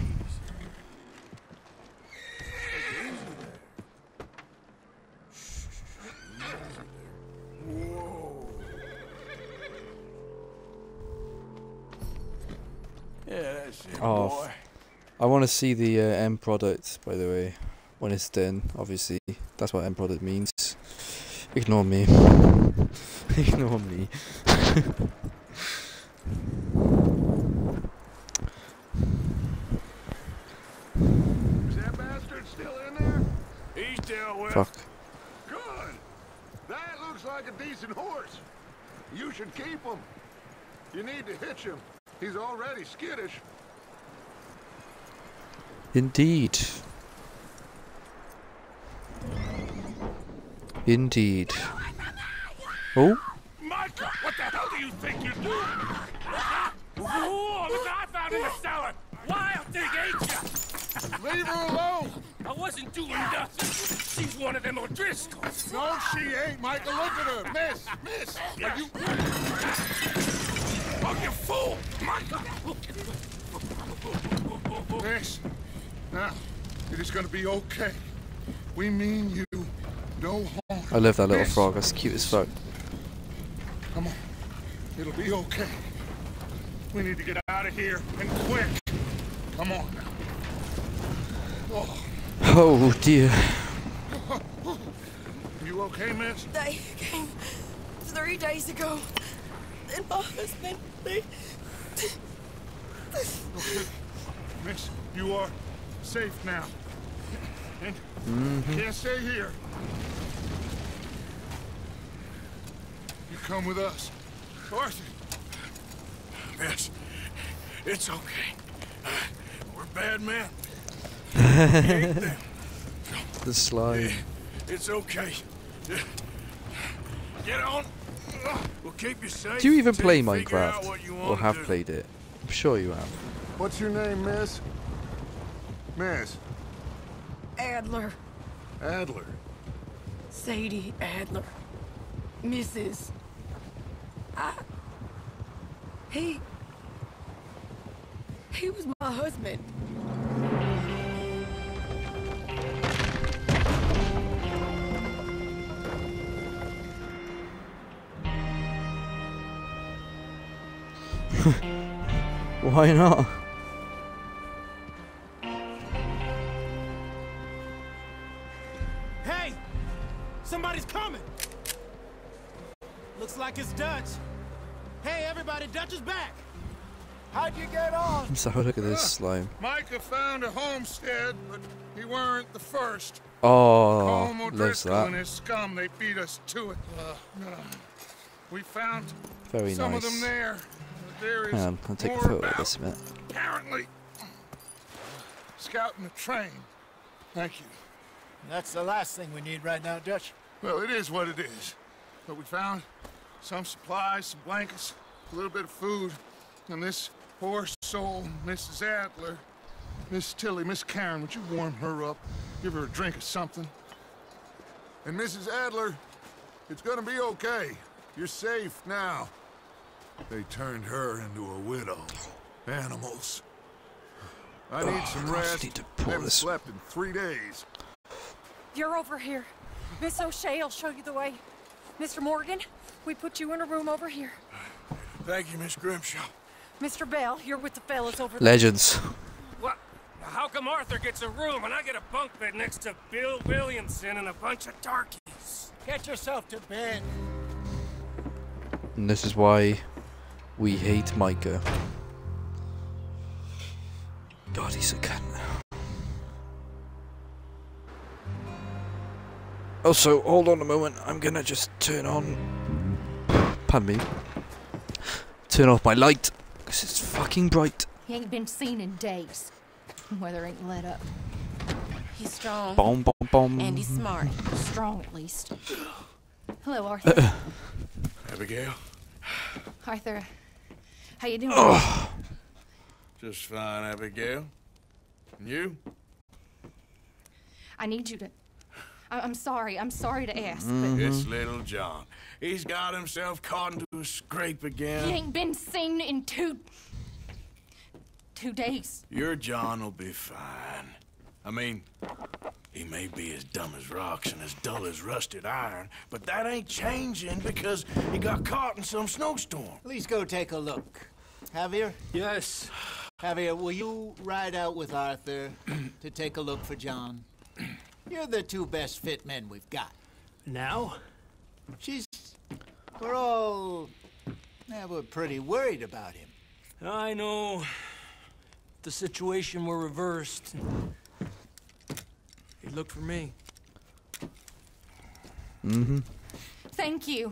Yeah, that's it, Oh, boy. I want to see the end product, by the way, when it's done. Obviously, that's what end product means. Ignore me. Ignore me. Is that bastard still in there? He's dealt with. Fuck. Good. That looks like a decent horse. You should keep him. You need to hitch him. He's already skittish. Indeed. Indeed. Oh? Micah, what the hell do you think you're doing? Whoa, look what I found in the cellar. Wild thing, ain't ya? Leave her alone. I wasn't doing nothing. She's one of them O'Driscolls. No, she ain't, Micah. Look at her. Miss. Are you... Oh, you fool! Micah! Miss. Now, it is gonna be okay. We mean you no harm. I love that little Miss. frog. That's cute as fuck. Come on. It'll be okay. We need to get out of here, and quick. Come on now. Oh. Oh dear. You okay, miss? They came 3 days ago. And my husband, they... Okay. Miss, you are safe now. And can't stay here. You come with us. Arthur. Miss, it's okay. We're bad men. The slime. It's okay. Get on. We'll keep you safe. Do you even till play you figure out Minecraft? what you Or wanna have do. played it? I'm sure you have. What's your name, miss? Miss. Adler. Adler. Sadie Adler. Mrs. He was my husband. Why not? Hey! Somebody's coming! Looks like it's Dutch. Hey, everybody, Dutch is back! How'd you get on? So look at this slime. Micah found a homestead, but he weren't the first. Oh, Colm loves O'Driscoll and that. his scum, they beat us to it. We found Very some nice. of them there. But there is Hang on, I'll take a more photo of about, this a minute. apparently. Scouting the train. Thank you. That's the last thing we need right now, Dutch. Well, it is what it is. But we found some supplies, some blankets, a little bit of food, and this poor soul, Mrs. Adler, Miss Tilly, Miss Karen, would you warm her up? Give her a drink of something? And Mrs. Adler, It's gonna be okay. You're safe now. They turned her into a widow. Animals. I need some rest. I haven't slept in 3 days. You're over here. Miss O'Shea will show you the way. Mr. Morgan, we put you in a room over here. Thank you, Miss Grimshaw. Mr. Bell, you're with the fellas over there. Legends. What? How come Arthur gets a room and I get a bunk bed next to Bill Williamson and a bunch of darkies? Get yourself to bed. And this is why we hate Micah. God, he's a cunt. Also, hold on a moment. I'm gonna just turn on. Pardon me. Turn off my light because it's fucking bright. He ain't been seen in days. Weather ain't let up. He's strong. Bomb, bomb, bomb. And he's smart. Strong, at least. Hello, Arthur. Abigail? Arthur, how you doing? Just fine, Abigail. And you? I need you to... I'm sorry to ask, but... It's little John. He's got himself caught into a scrape again. He ain't been seen in two days. Your John will be fine. I mean, he may be as dumb as rocks and as dull as rusted iron, but that ain't changing because he got caught in some snowstorm. Please go take a look. Javier? Yes. Javier, will you ride out with Arthur to take a look for John? You're the two best fit men we've got. Now? We're pretty worried about him. I know. If the situation were reversed, he'd look for me. Mm-hmm. Thank you.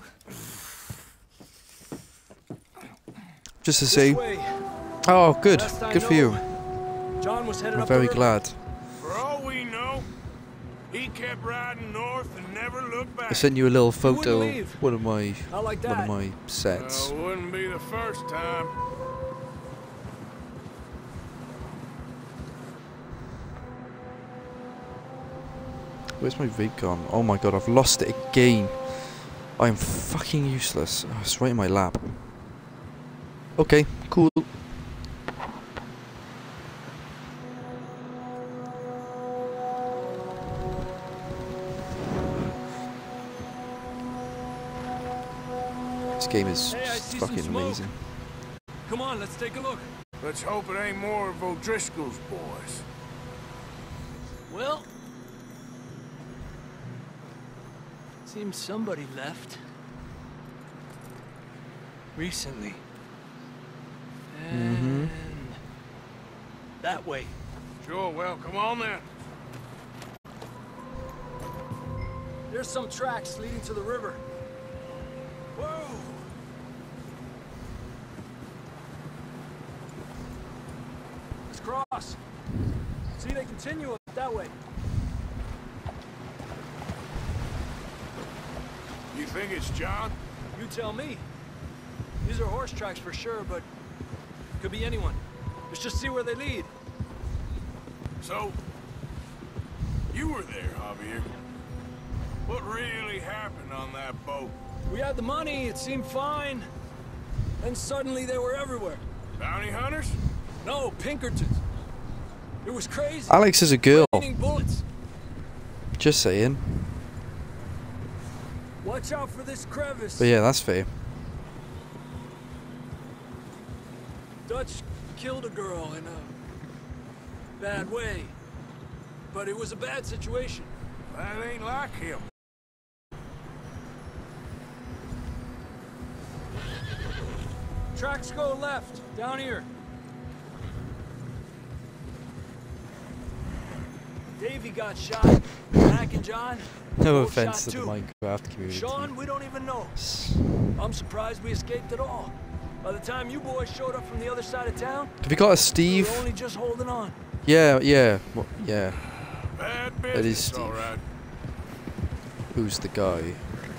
Just to say. Oh, good. Good for you. John was headed I'm up very the glad. For all we know, he kept riding north and never looked back. I sent you a little photo of one of my sets. Well, wouldn't be the first time. Where's my rig gone? Oh my god, I've lost it again. I am fucking useless. Oh, it's right in my lap. Okay, cool. This game is fucking amazing. Come on, let's take a look. Let's hope it ain't more of O'Driscoll's boys. Well, seems somebody left recently. And that way. Sure, well, come on then. There's some tracks leading to the river. Whoa! Let's cross. See, they continue up that way. You think it's John? You tell me. These are horse tracks for sure, but could be anyone. Let's just see where they lead. So, you were there, Javier. What really happened on that boat? We had the money, it seemed fine. Then suddenly they were everywhere. Bounty hunters? No, Pinkertons. It was crazy. Alex is a girl. Raining bullets. Just saying. Watch out for this crevice. But yeah, that's fair. Dutch killed a girl in a bad way. But it was a bad situation. That ain't like him. Tracks go left, down here. Davey got shot. Mac and John. No both offense shot to the too. Minecraft community. Sean, we don't even know. I'm surprised we escaped at all. By the time you boys showed up from the other side of town, Have you got a Steve? we were only just holding on. Yeah, yeah, yeah. Bad That is business, Steve. all right. Who's the guy?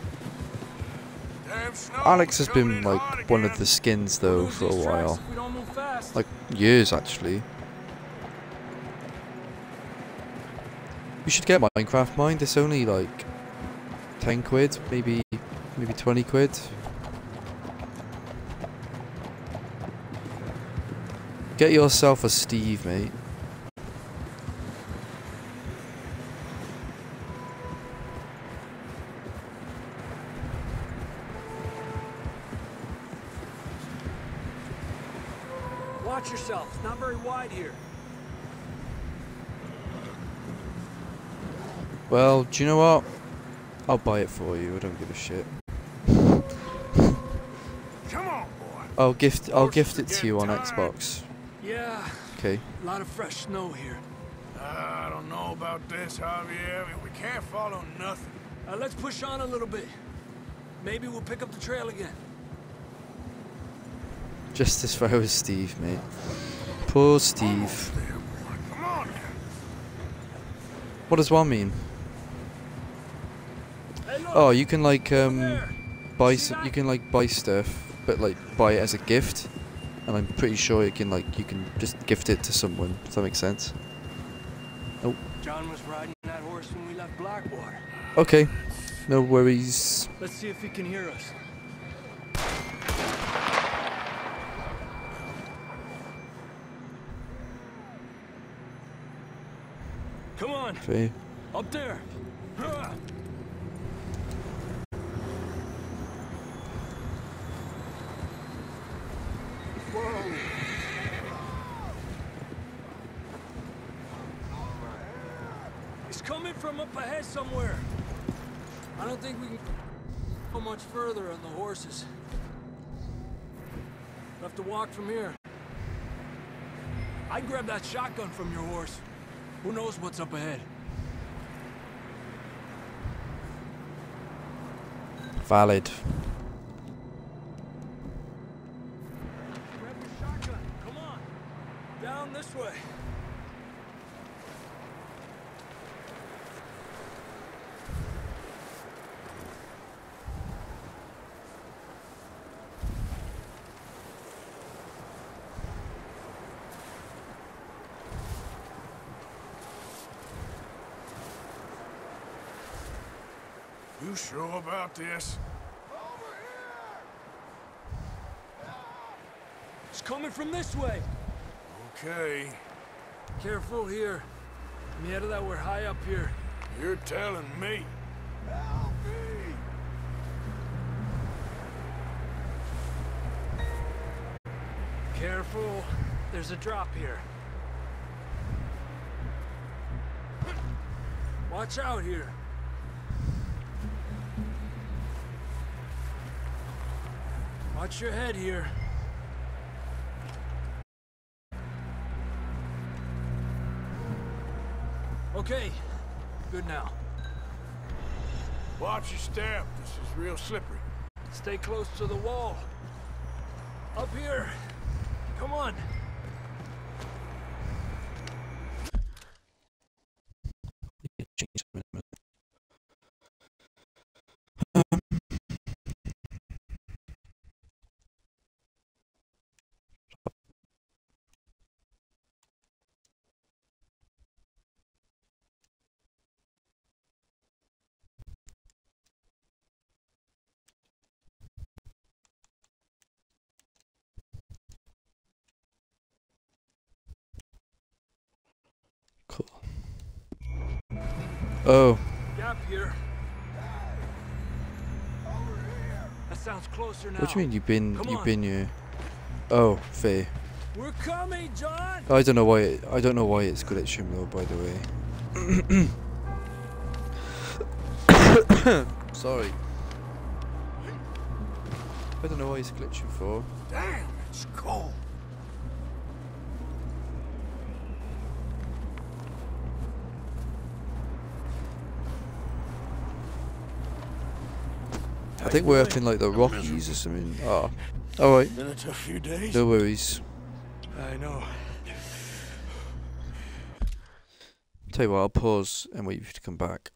Damn snow Alex has coming been in like hot one again. of the skins though Lose for a these tracks while. if we don't move fast. Like years actually. You should get Minecraft Mind. It's only like 10 quid, maybe Maybe 20 quid. Get yourself a Steve, mate. Watch yourself. It's not very wide here. Well, do you know what? I'll buy it for you. I don't give a shit. Come on, boy. I'll gift it to you on Xbox. Yeah. Okay. A lot of fresh snow here. I don't know about this, Javier. We can't follow nothing. Let's push on a little bit. Maybe we'll pick up the trail again. Just as far as Steve, mate. Poor Steve. Come on. What does one mean? Hey, look, oh, you can like buy you can like buy stuff, but like buy it as a gift, and I'm pretty sure you can just gift it to someone. Does that make sense? Oh. John was riding that horse when we left Blackwater. Okay, no worries. Let's see if he can hear us. Come on. Okay. Up there. Whoa. He's coming from up ahead somewhere. I don't think we can go much further on the horses. We'll have to walk from here. I'd grab that shotgun from your horse. Who knows what's up ahead? Valid. Grab your shotgun. Come on. Down this way. You sure about this? It's coming from this way. Okay. Careful here. Mierda, that we're high up here. You're telling me. Help me! Careful. There's a drop here. Watch out here. Watch your head here. Okay, good now. Watch your step. This is real slippery. Stay close to the wall. Up here. Come on. Oh. Gap here. That sounds closer now. What do you mean you've been here? Oh, fair. We're coming, John. I don't know why it's glitching though, by the way. Sorry. I don't know why it's glitching for. Damn, it's cold. I think we're up in like the Rockies or something. Ah, all right. Been a tough few days. No worries. I know. Tell you what, I'll pause and wait for you to come back.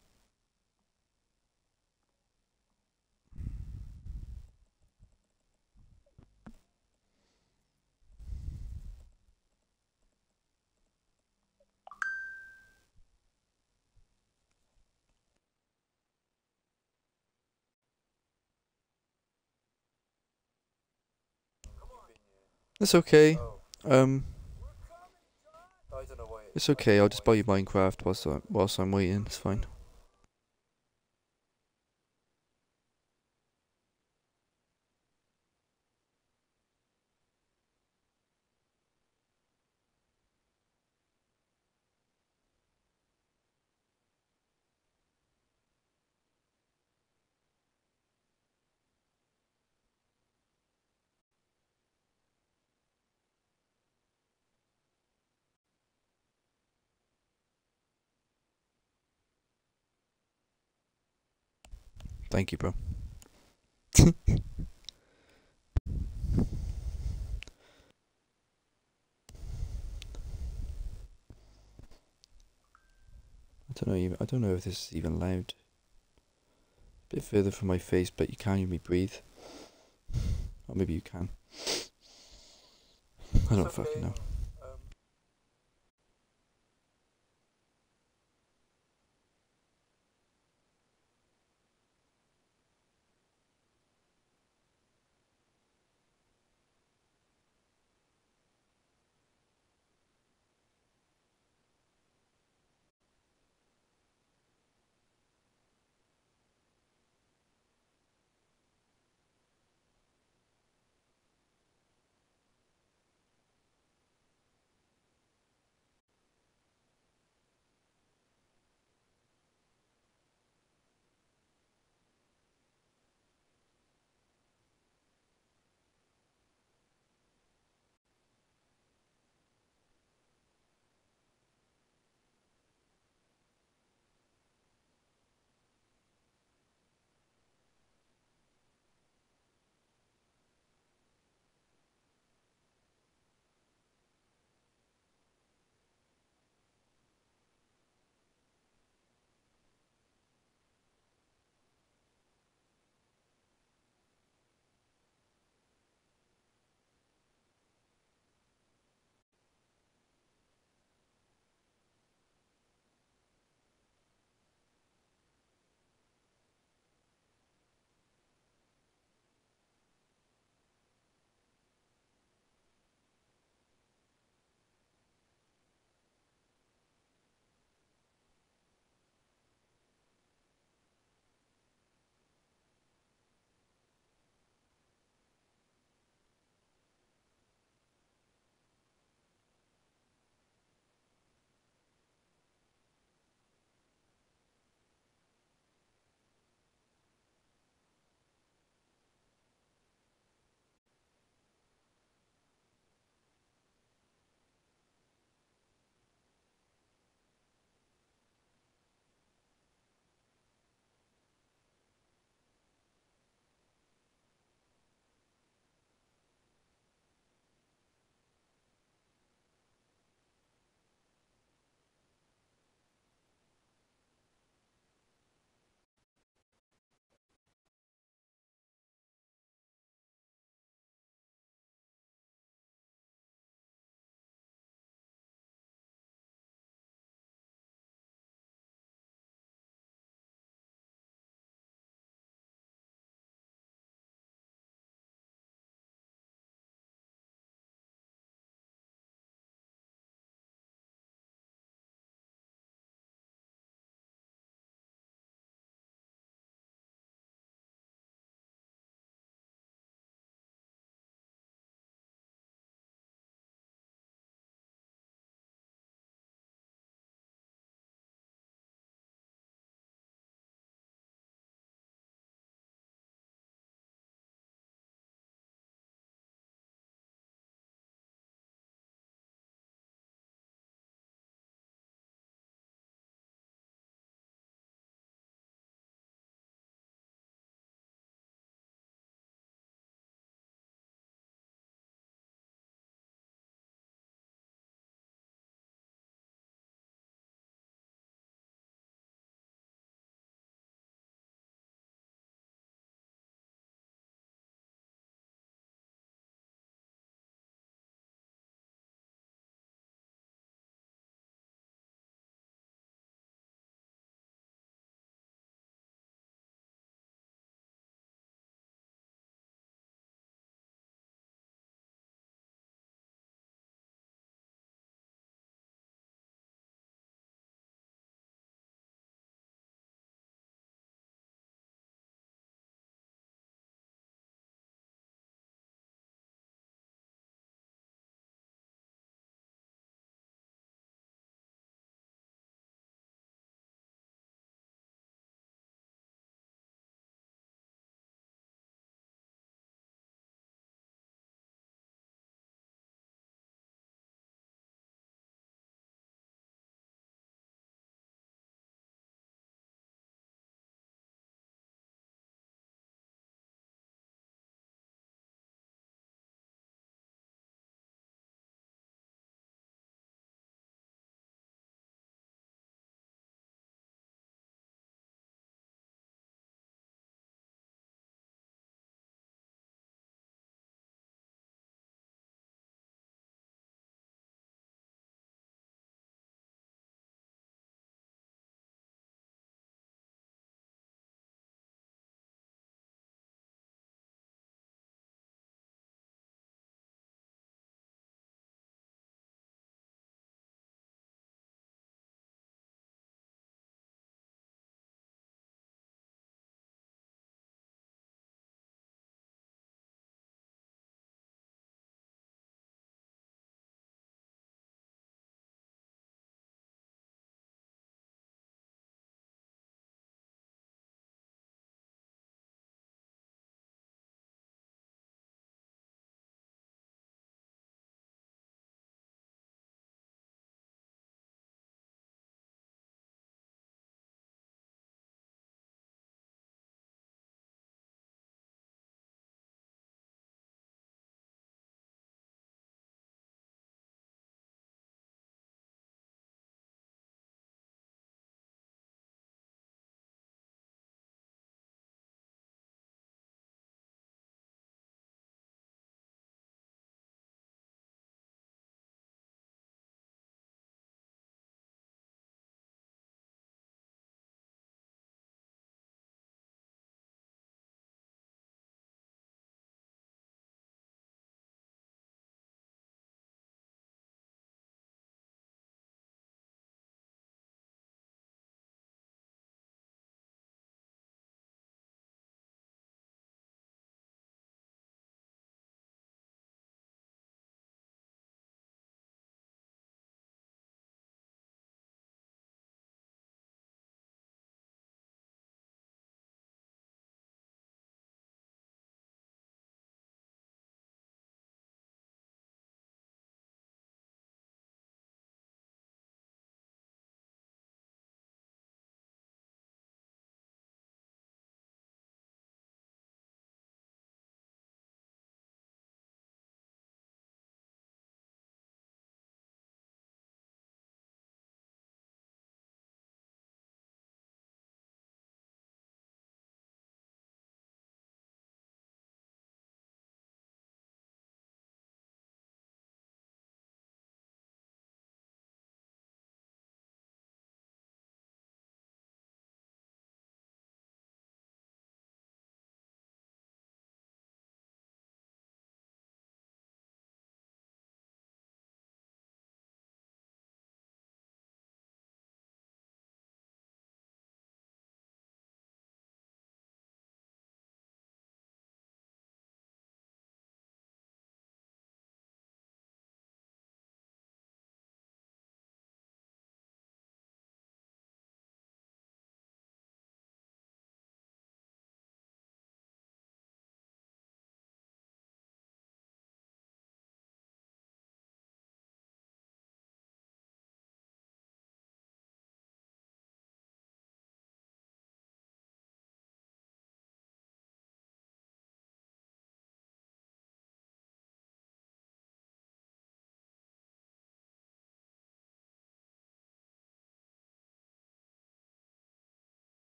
It's okay. It's okay. I'll just buy you Minecraft whilst I'm waiting. It's fine. Thank you, bro. I don't know if this is even loud. A bit further from my face, but you can't hear me breathe. Or maybe you can. I don't fucking know.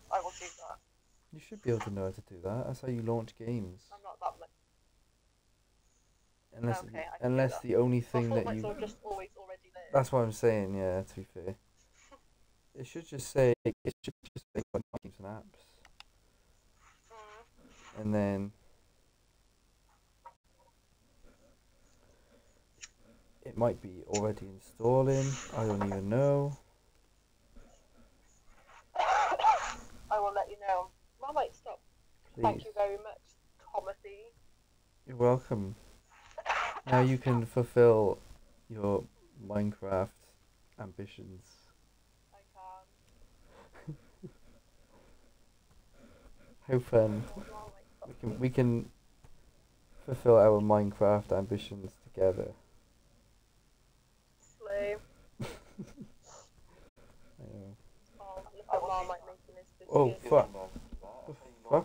I will do that. You should be able to know how to do that. That's how you launch games. I'm not that much. Unless, Okay, I can do unless that. the only My thing that fortnights you... are just always already there. That's what I'm saying, yeah, to be fair. It should just say, games and apps. And then... it might be already installing. I don't even know. I will let you know. I might stop. Please. Thank you very much, Timothy. You're welcome. Now you can fulfill your Minecraft ambitions. I can. How fun. We can fulfill our Minecraft ambitions together. Slave. I know. Oh, look at Marmite making his biscuits. Oh, fuck. The fuck?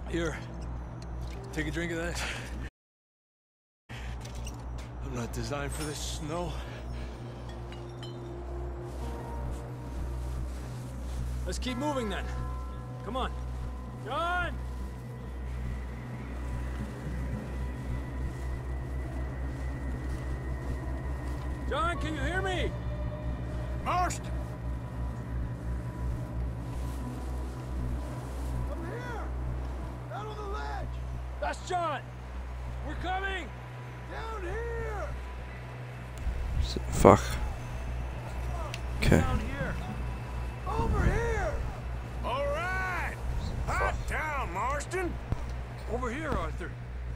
Here, take a drink of that. I'm not designed for this snow. Let's keep moving then. Come on. John! John, can you hear me? Marston! I'm here! Out on the ledge! That's John! We're coming! Down here! Fuck. Okay. Down here! Over here! All right! Hot down, Marston! Over here, Arthur.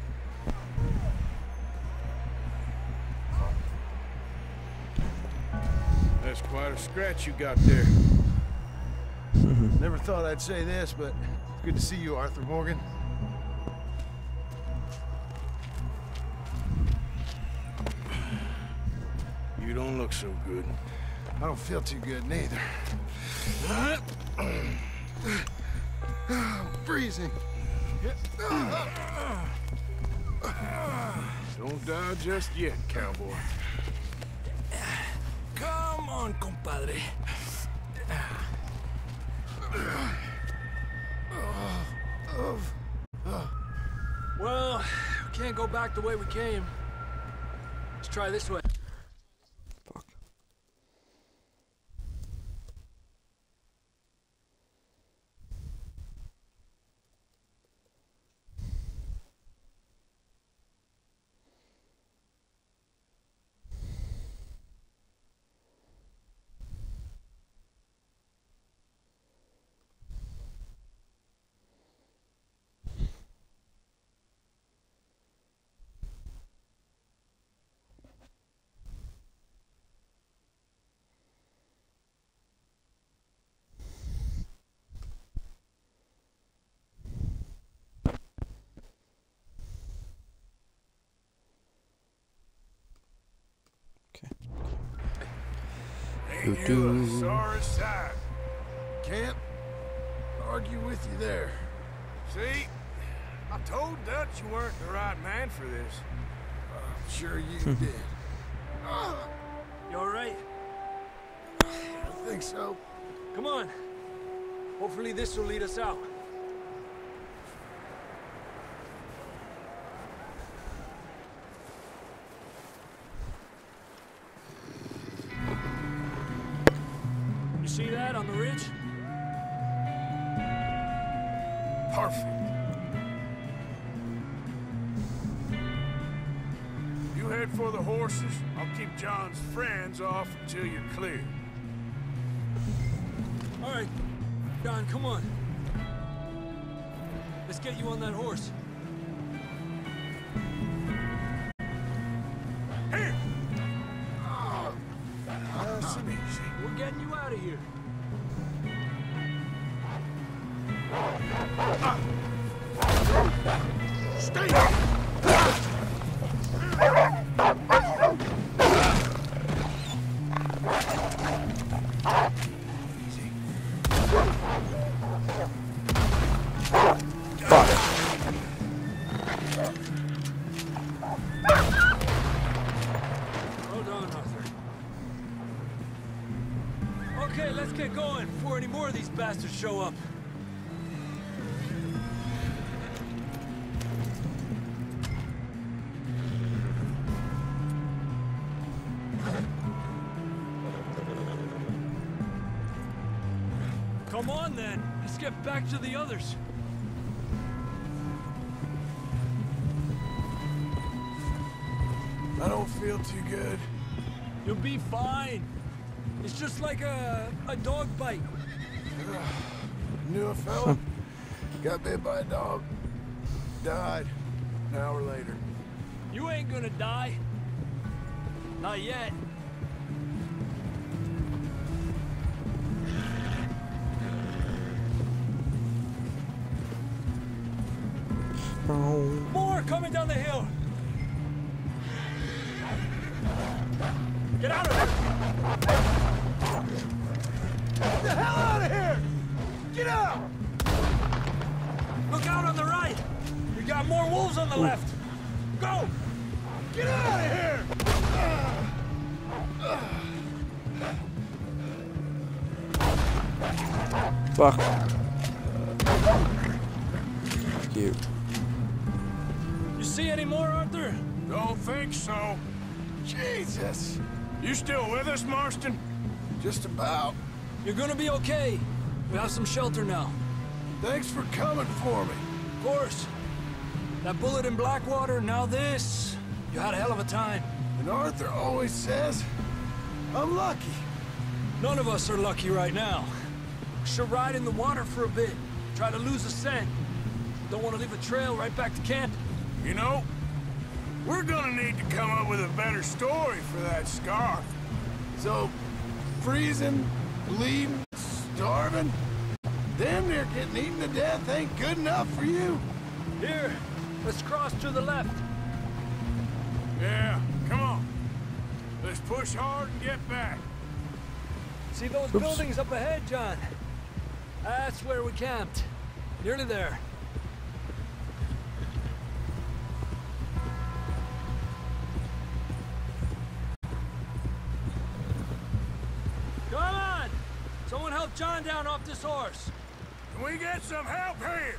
That's quite a scratch you got there. Never thought I'd say this, but it's good to see you, Arthur Morgan. You don't look so good. I don't feel too good, neither. I'm freezing. Don't die just yet, cowboy. Come on, compadre. Well, we can't go back the way we came. Let's try this way. Ain't you a sorry sight? Can't argue with you there. See? I told Dutch you weren't the right man for this. I'm sure you did. You all right? I think so. Come on. Hopefully this will lead us out. You see that on the ridge? Perfect. You head for the horses. I'll keep John's friends off until you're clear. All right, John, come on. Let's get you on that horse. Here! Nice and easy. We're getting you out of here. Stay! Hold on, Arthur. Okay, let's get going before any more of these bastards show up. Come on, then. Let's get back to the others. I don't feel too good. You'll be fine. It's just like a dog bite. Knew a fella. Got bit by a dog. Died an hour later. You ain't gonna die. Not yet. More coming down the hill. Get out of here! Get the hell out of here! Get out! Look out on the right! on the left. Go! Get out of here! Fuck. You. You see any more, Arthur? Don't think so. Jesus! You still with us, Marston? Just about. You're gonna be okay. We have some shelter now. Thanks for coming for me. Of course. That bullet in Blackwater, now this. You had a hell of a time. And Arthur always says, I'm lucky. None of us are lucky right now. Should ride in the water for a bit. Try to lose the scent. Don't want to leave a trail right back to camp. You know, we're gonna need to come up with a better story for that scarf. So, freezing, bleeding, starving, damn near getting eaten to death ain't good enough for you. Here, let's cross to the left. Yeah, come on. Let's push hard and get back. See those buildings up ahead, John? That's where we camped. Nearly there. Come on! Someone help John down off this horse. Can we get some help here?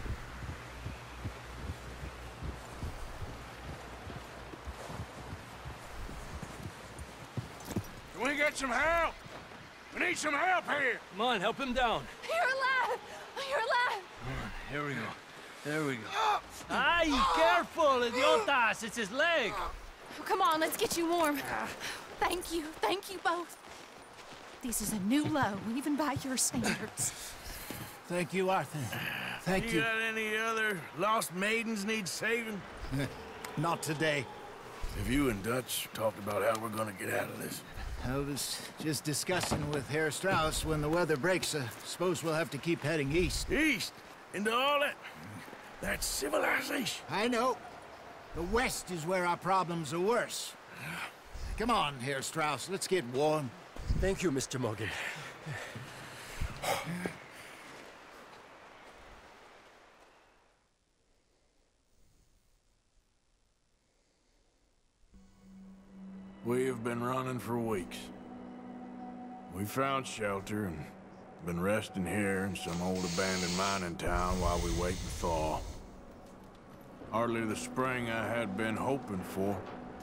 Can we get some help? We need some help here. Come on, help him down. You're alive! You're alive! Here we go. There we go. Ay, careful, idiotas! It's his leg. Come on, let's get you warm. Thank you both. This is a new low, even by your standards. Thank you, Arthur. Thank you. Got any other lost maidens need saving? Not today. Have you and Dutch talked about how we're gonna get out of this? I was just discussing with Herr Strauss when the weather breaks. Suppose we'll have to keep heading east. East? Into all that... That's civilization. I know. The west is where our problems are worse. Come on, Herr Strauss. Let's get warm. Thank you, Mr. Morgan. We have been running for weeks. We found shelter and been resting here in some old abandoned mining town while we wait to thaw. Hardly the spring I had been hoping for.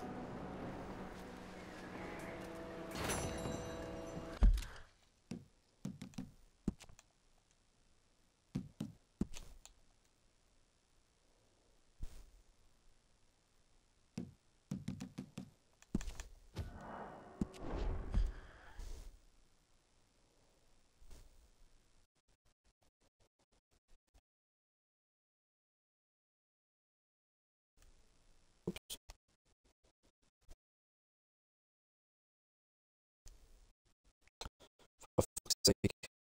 For fuck's sake.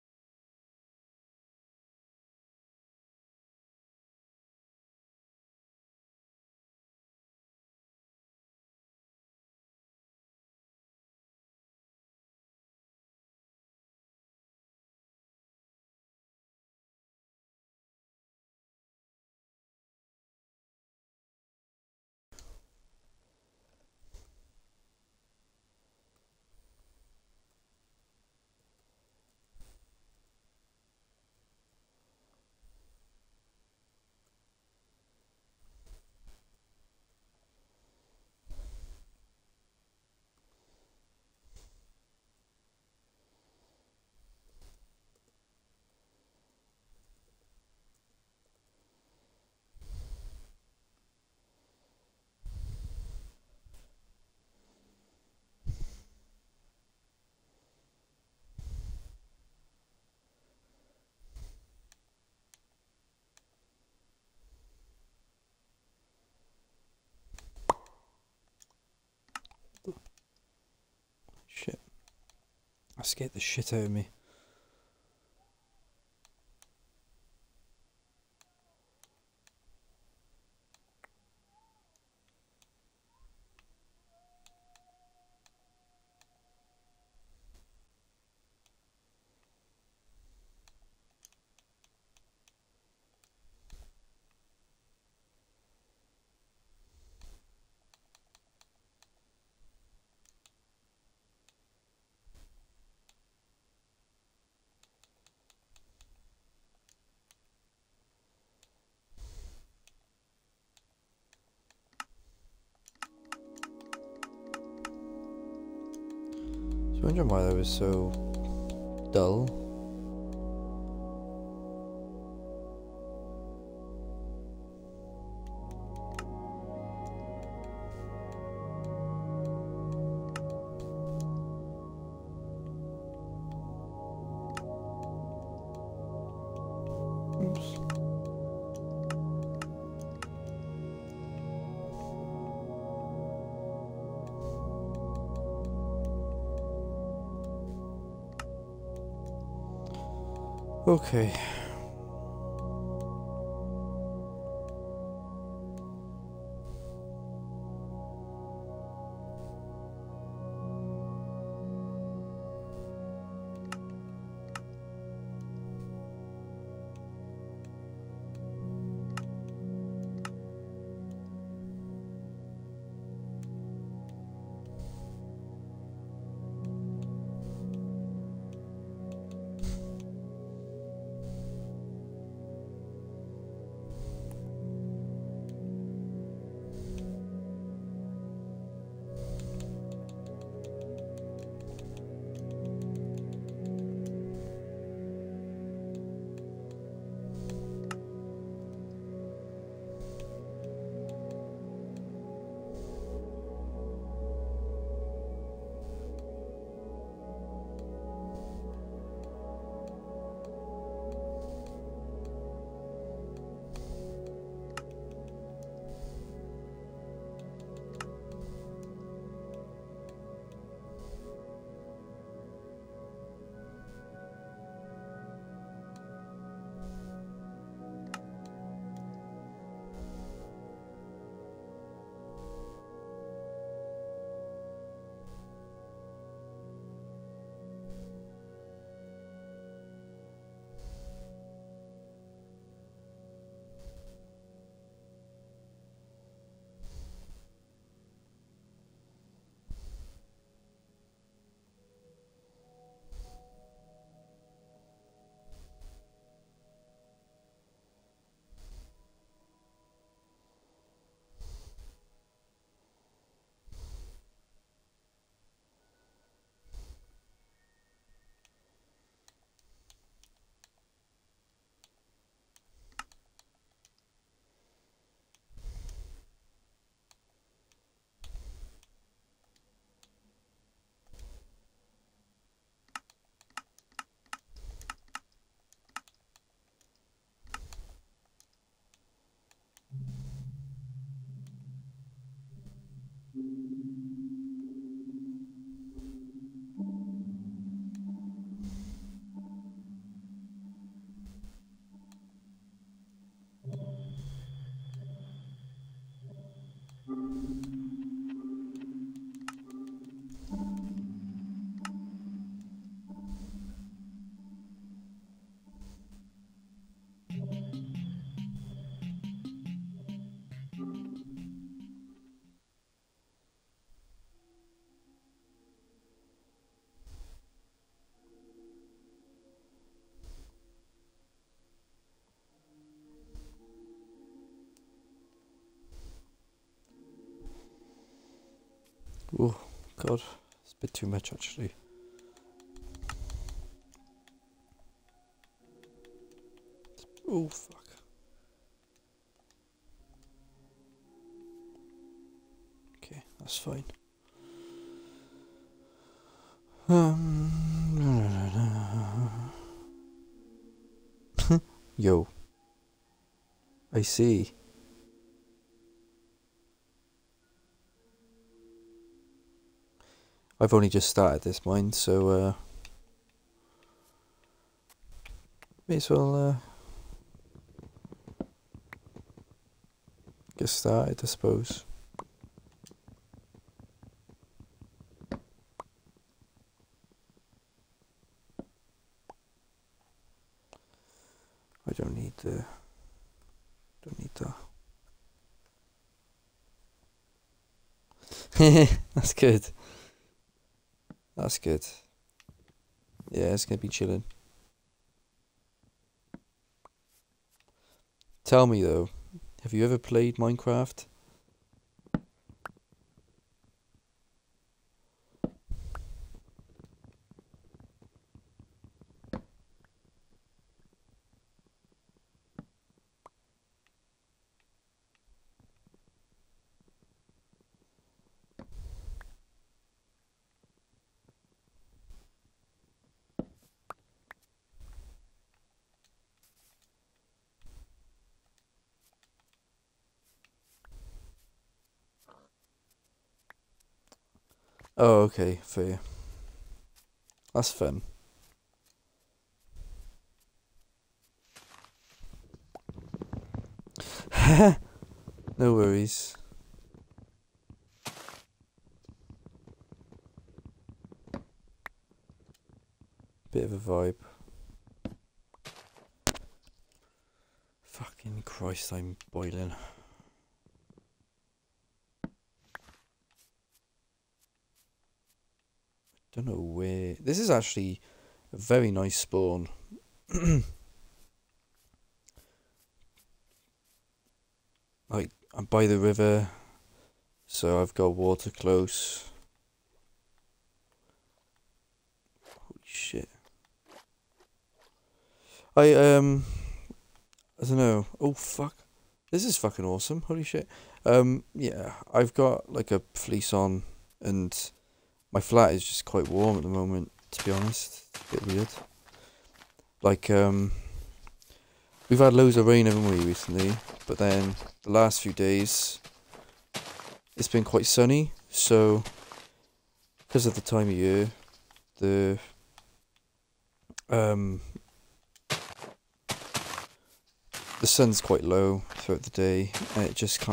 Shit. That scared the shit out of me. wondering why that was so dull. Okay. Oh, God. It's a bit too much, actually. Oh, fuck. Okay, that's fine. Yo. I see. I've only just started this mine, so may as well get started, I suppose. I don't need that. That's good. That's good. Yeah, it's gonna be chilling. Tell me though, have you ever played Minecraft? Oh, okay, fair. That's fun. No worries. Bit of a vibe. Fucking Christ, I'm boiling. Don't know where. This is actually a very nice spawn. Like, I'm by the river, so I've got water close. Holy shit. I don't know. Oh fuck. This is fucking awesome. Holy shit. Yeah, I've got like a fleece on, and my flat is just quite warm at the moment, to be honest. It's a bit weird. Like, we've had loads of rain, haven't we, recently? But then the last few days, it's been quite sunny. So, because of the time of year, the sun's quite low throughout the day, and it just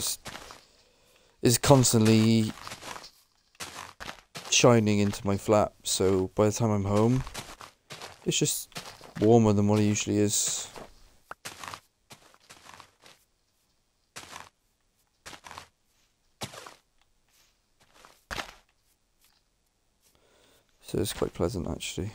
is constantly shining into my flat. So by the time I'm home, it's just warmer than what it usually is. So it's quite pleasant, actually.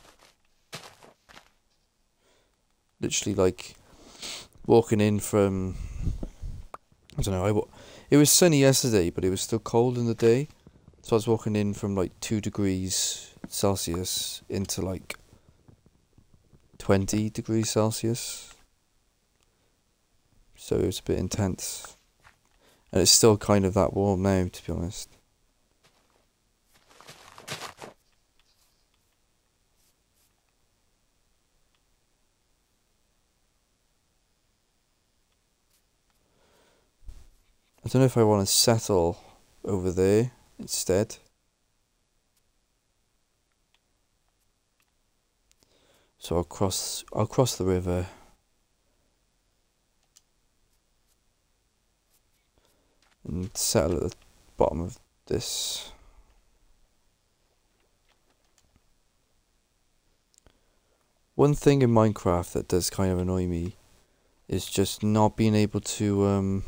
Literally, like, walking in from, I don't know, it was sunny yesterday, but it was still cold in the day. So I was walking in from like 2 degrees Celsius into like 20 degrees Celsius. So it was a bit intense. And it's still kind of that warm now, to be honest. I don't know if I want to settle over there instead. So I'll cross the river. And settle at the bottom of this. One thing in Minecraft that does kind of annoy me is just not being able to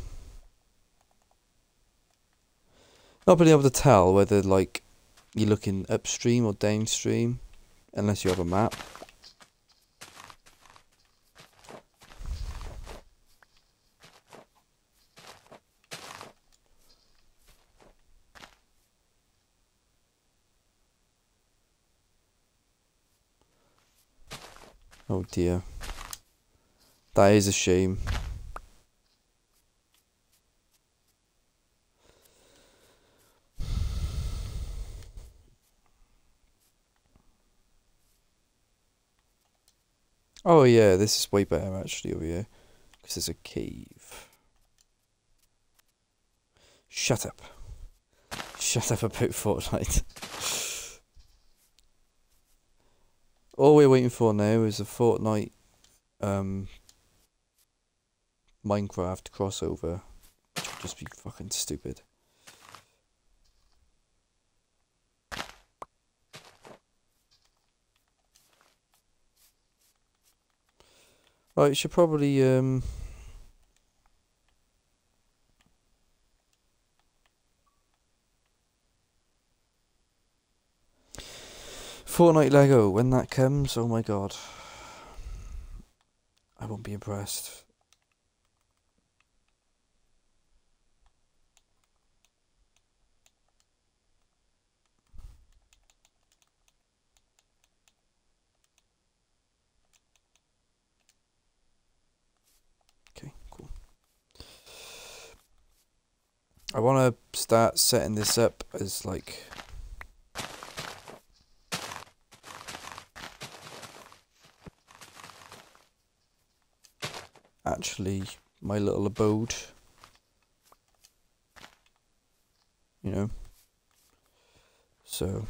tell whether, like, you're looking upstream or downstream, unless you have a map. Oh dear. That is a shame. Oh yeah, this is way better actually over here, because there's a cave. Shut up. Shut up about Fortnite. All we're waiting for now is a Fortnite Minecraft crossover, which would just be fucking stupid. Right, should probably Fortnite Lego, when that comes, oh my god, I won't be impressed. Okay, cool. I want to start setting this up as like actually my little abode, you know, So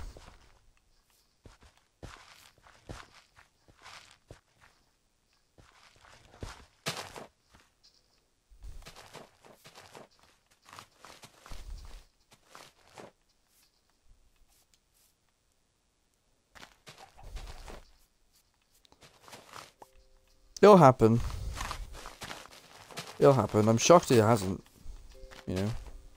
it'll happen. It'll happen. I'm shocked it hasn't. You know.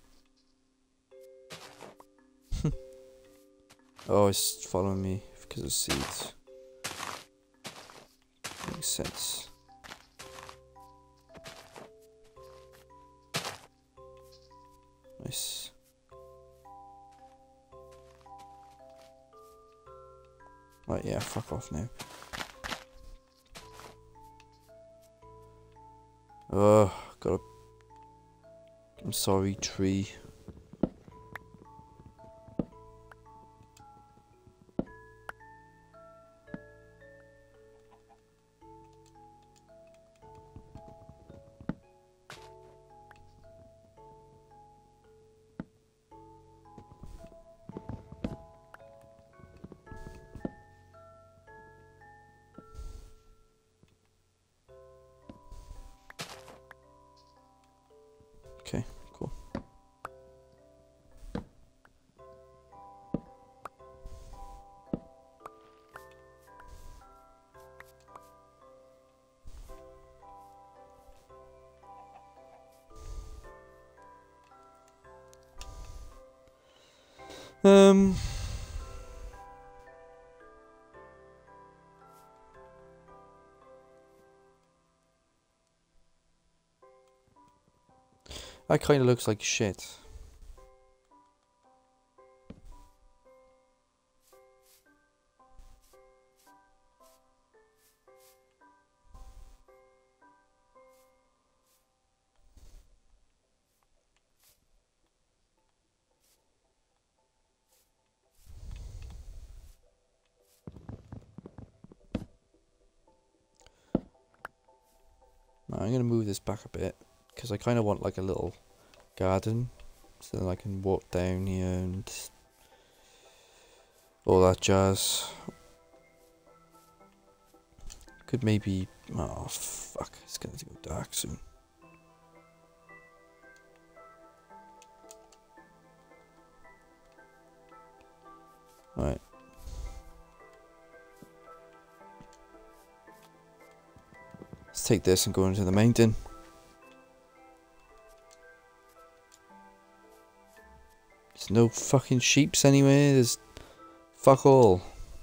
Oh, it's following me because of seeds. Makes sense. Nice. Right, yeah, fuck off now. Oh, got a... I'm sorry, tree. Okay, cool. That kind of looks like shit. I'm going to move this back a bit because I kind of want like a little garden so that I can walk down here and all that jazz. Could maybe... oh fuck, it's going to go dark soon. Alright. Let's take this and go into the mountain. There's no fucking sheeps anywhere. There's fuck all.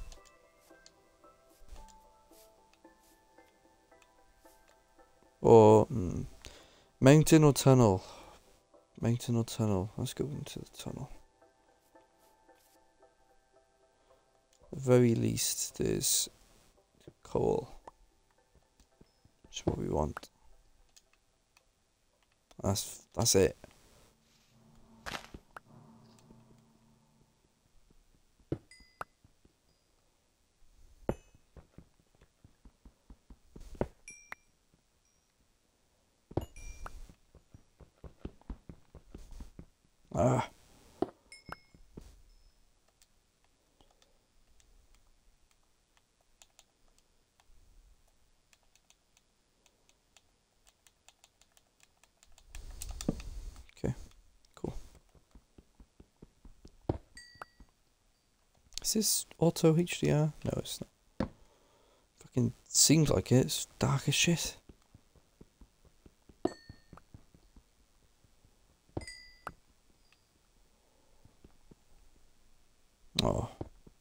Or mountain or tunnel. Mountain or tunnel. Let's go into the tunnel. At the very least, there's coal. That's what we want. That's it. Ah. Okay, cool. Is this auto HDR? No, it's not. Fucking seems like it. It's dark as shit. Oh.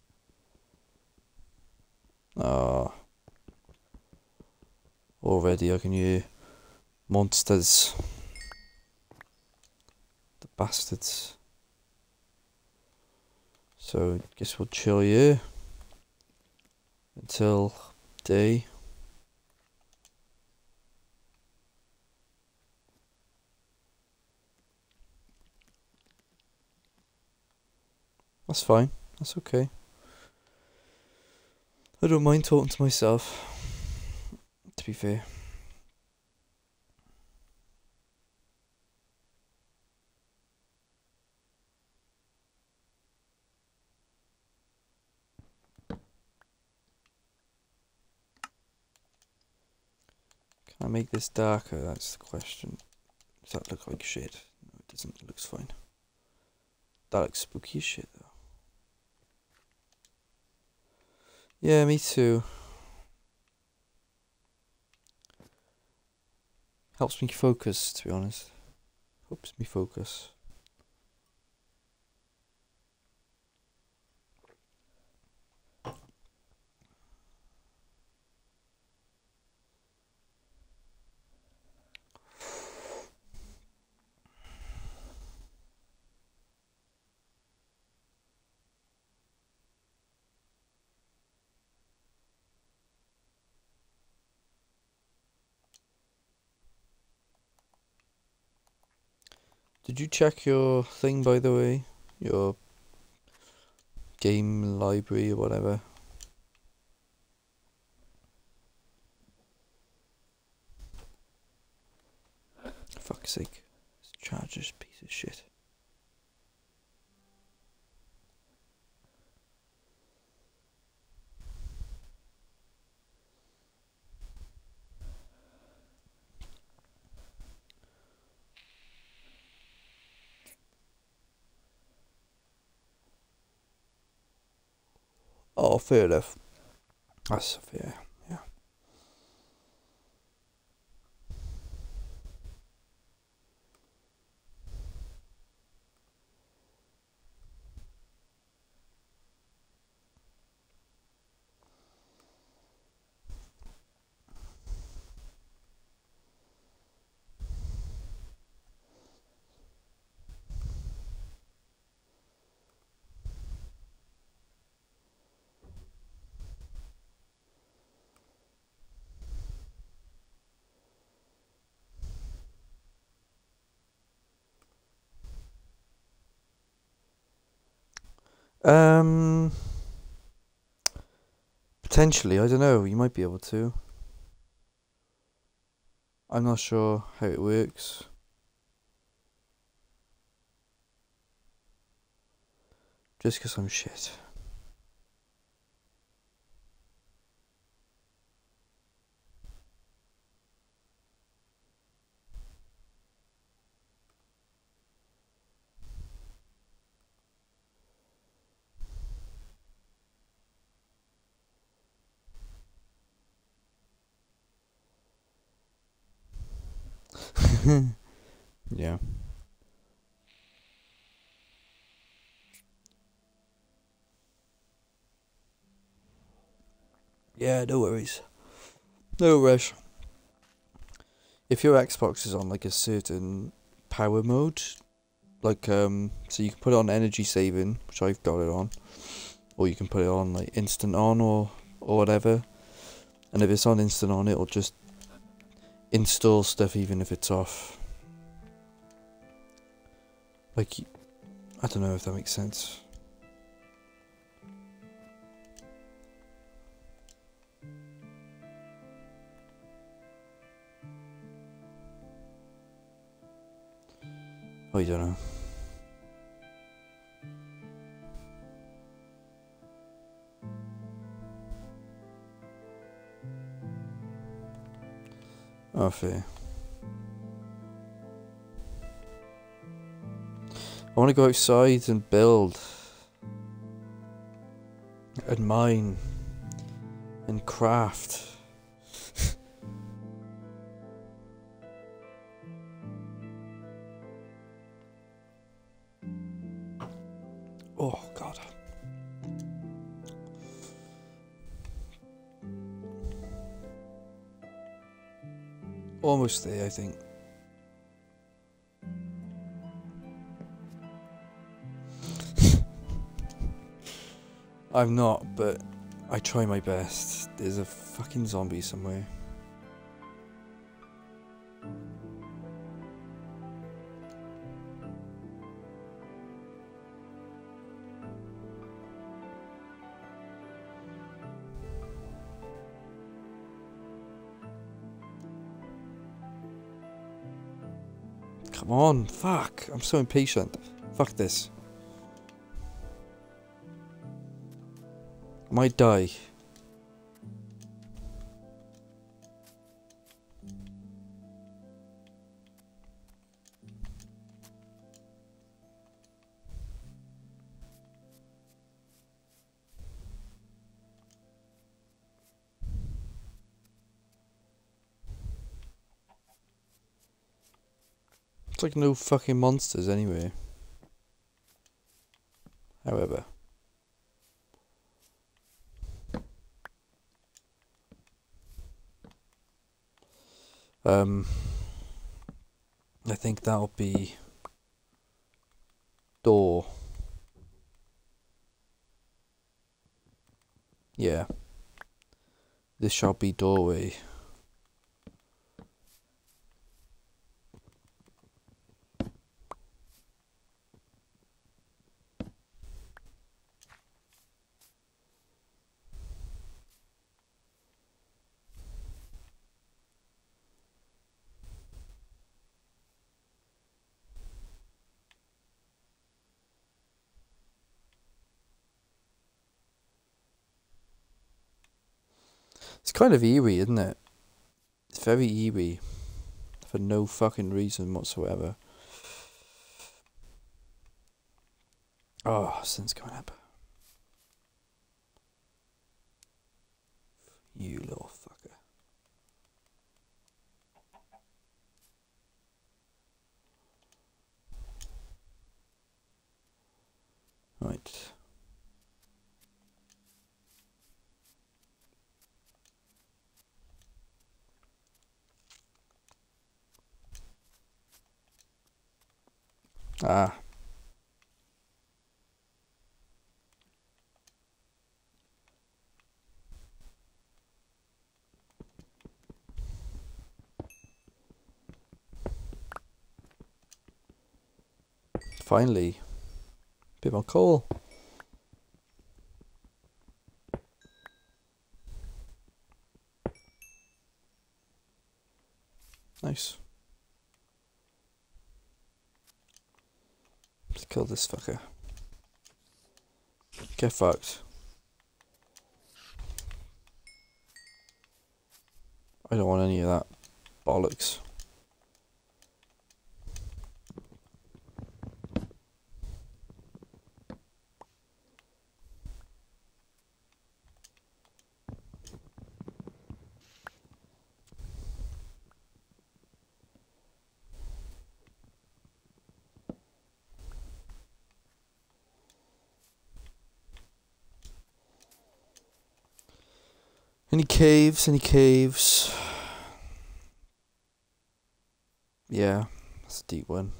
Oh. Already I can hear monsters. The bastards. So, guess we'll chill here until day. That's fine. That's okay. I don't mind talking to myself, to be fair. Can I make this darker? That's the question. Does that look like shit? No, it doesn't. It looks fine. That looks spooky as shit, though. Yeah, me too. Helps me focus, to be honest. Helps me focus. Did you check your thing, by the way? Your game library or whatever? Fuck's sake. This charger's a piece of shit. Oh, fair enough. That's fair, yeah. Potentially, I don't know, you might be able to. I'm not sure how it works. Just because I'm shit. Yeah. Yeah, no worries. No rush. If your Xbox is on like a certain power mode, like so you can put it on energy saving, which I've got it on, or you can put it on like instant on or whatever. And if it's on instant on, it'll just install stuff even if it's off. Like, I don't know if that makes sense. I don't know. Oh, fair. I want to go outside and build. And mine. And craft. Oh, God. Almost there, I think. I'm not, but I try my best. There's a fucking zombie somewhere. Come on, fuck. I'm so impatient. Fuck this. I might die. It's like no fucking monsters anyway. However. I think that'll be door. Yeah. This shall be doorway. It's kind of eerie, isn't it? It's very eerie. For no fucking reason whatsoever. Oh, sun's coming up. You little fucker. Right. Ah. Finally. Bit more coal. Nice. Let's kill this fucker. Get fucked. I don't want any of that bollocks. Any caves? Any caves? Yeah, that's a deep one.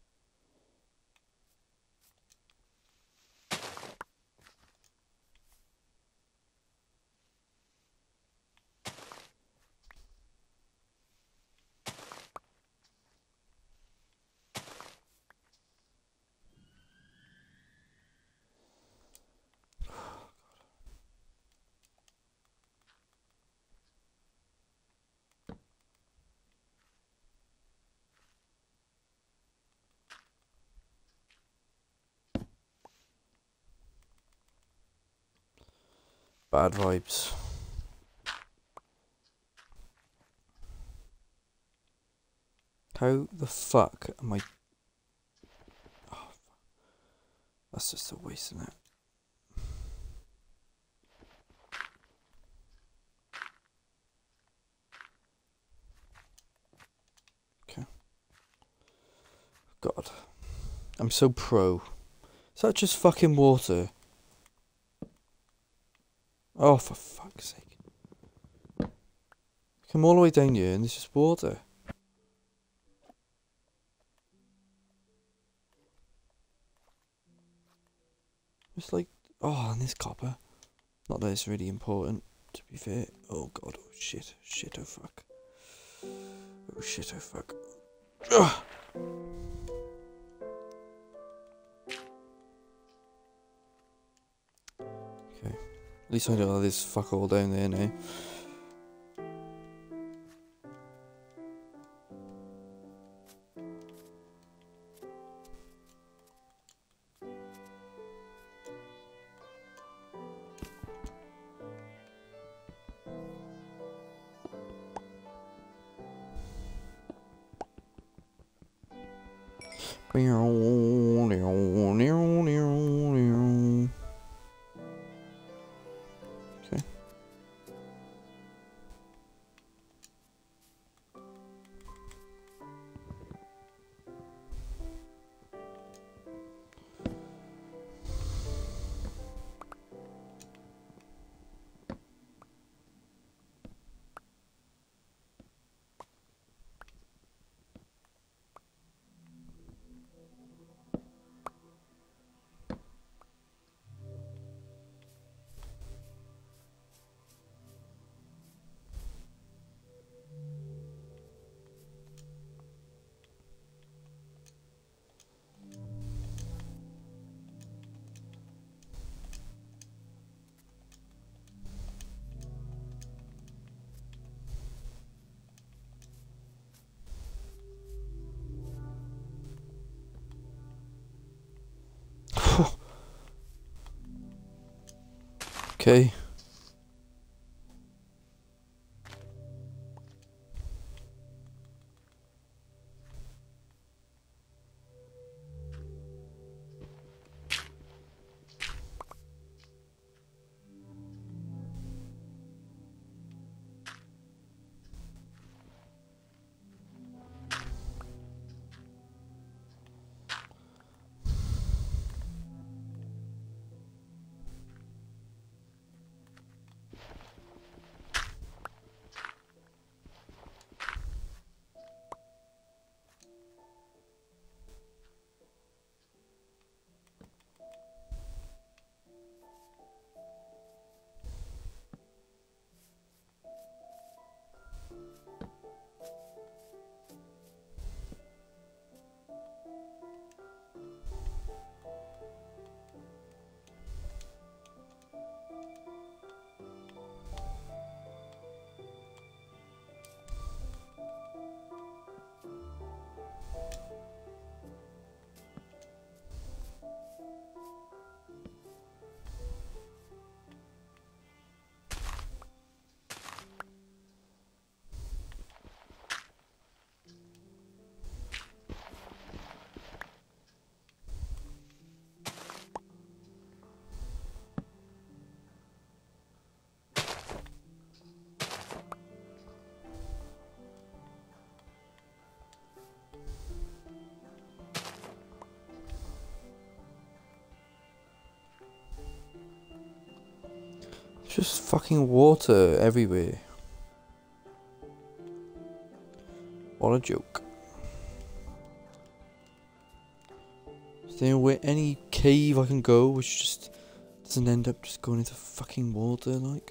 Bad vibes. How the fuck am I... Oh, that's just a waste, isn't it? Okay. God. I'm so pro. Is that just fucking water? Oh, for fuck's sake. Come all the way down here and there's just water. It's like, oh, and this copper. Not that it's really important, to be fair. Oh god, oh shit, shit, oh fuck. Oh shit, oh fuck. Ugh. Okay. At least I know there's fuck all down there now. Okay. Okay. Just fucking water everywhere. What a joke. Is there any cave I can go which just doesn't end up just going into fucking water like?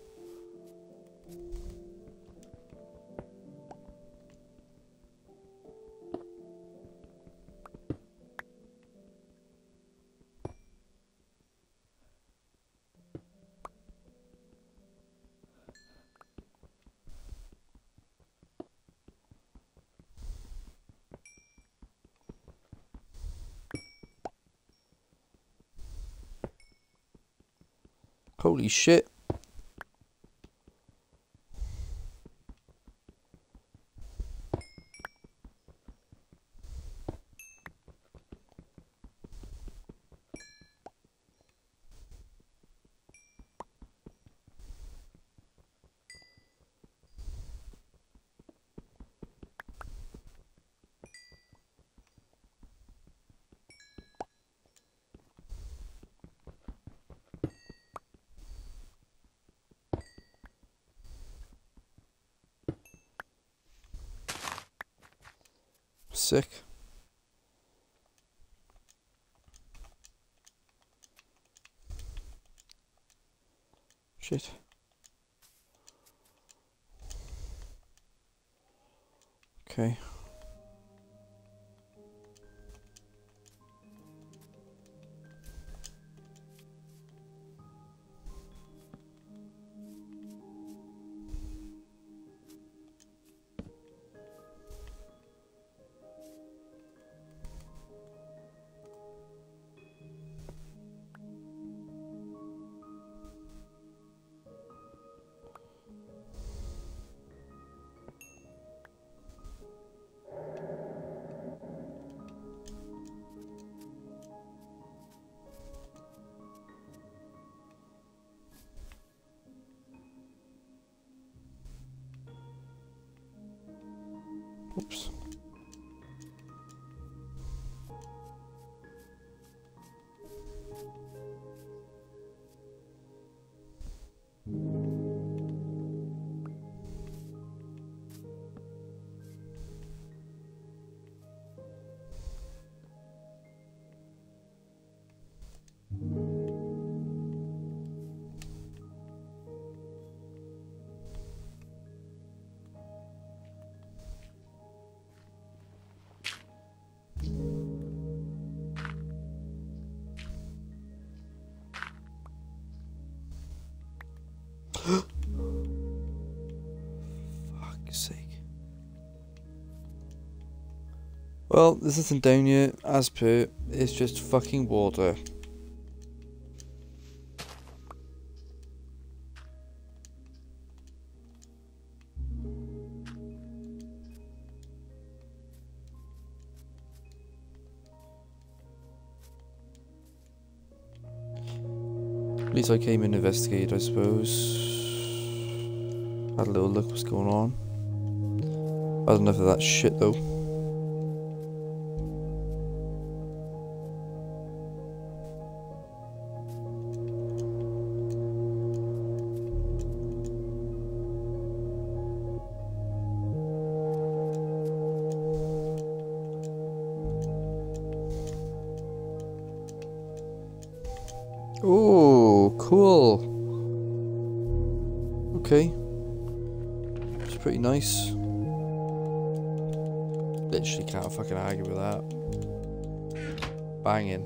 Holy shit. Sick. Shit. Okay. Oops. Fuck's sake. Well, this isn't down yet, as per, it's just fucking water. At least I came and investigated, I suppose. Had a little look what's going on. I had enough of that shit though. Oh, cool. Okay. It's pretty nice. Literally can't fucking argue with that. Banging.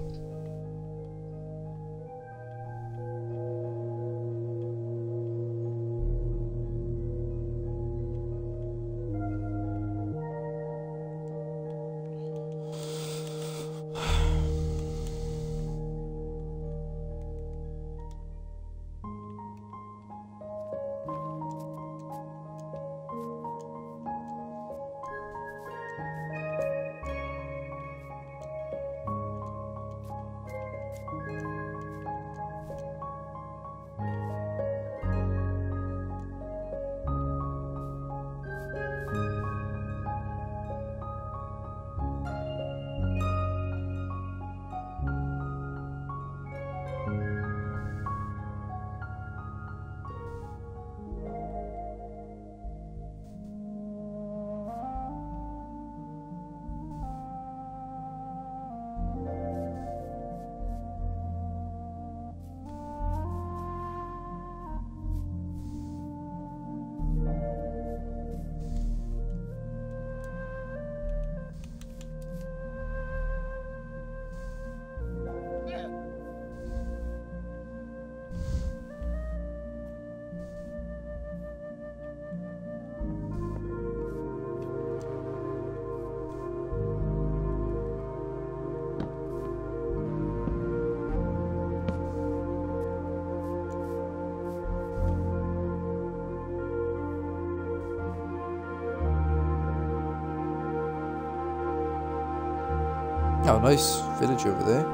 Oh, nice village over there.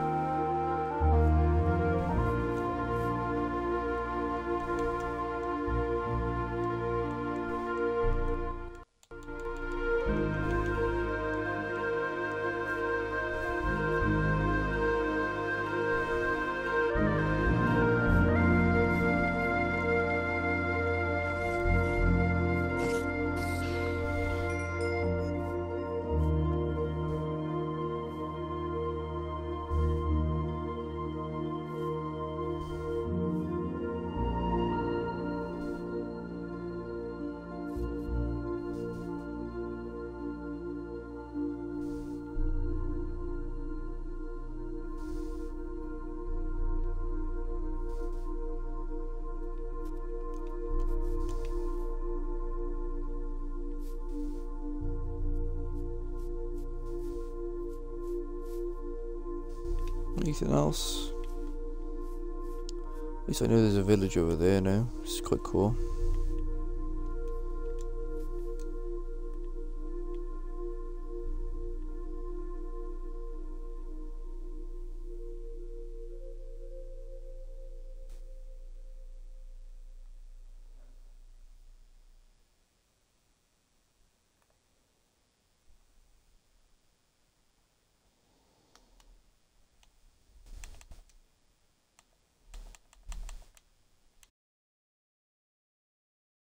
Anything else? At least I know there's a village over there now. It's quite cool.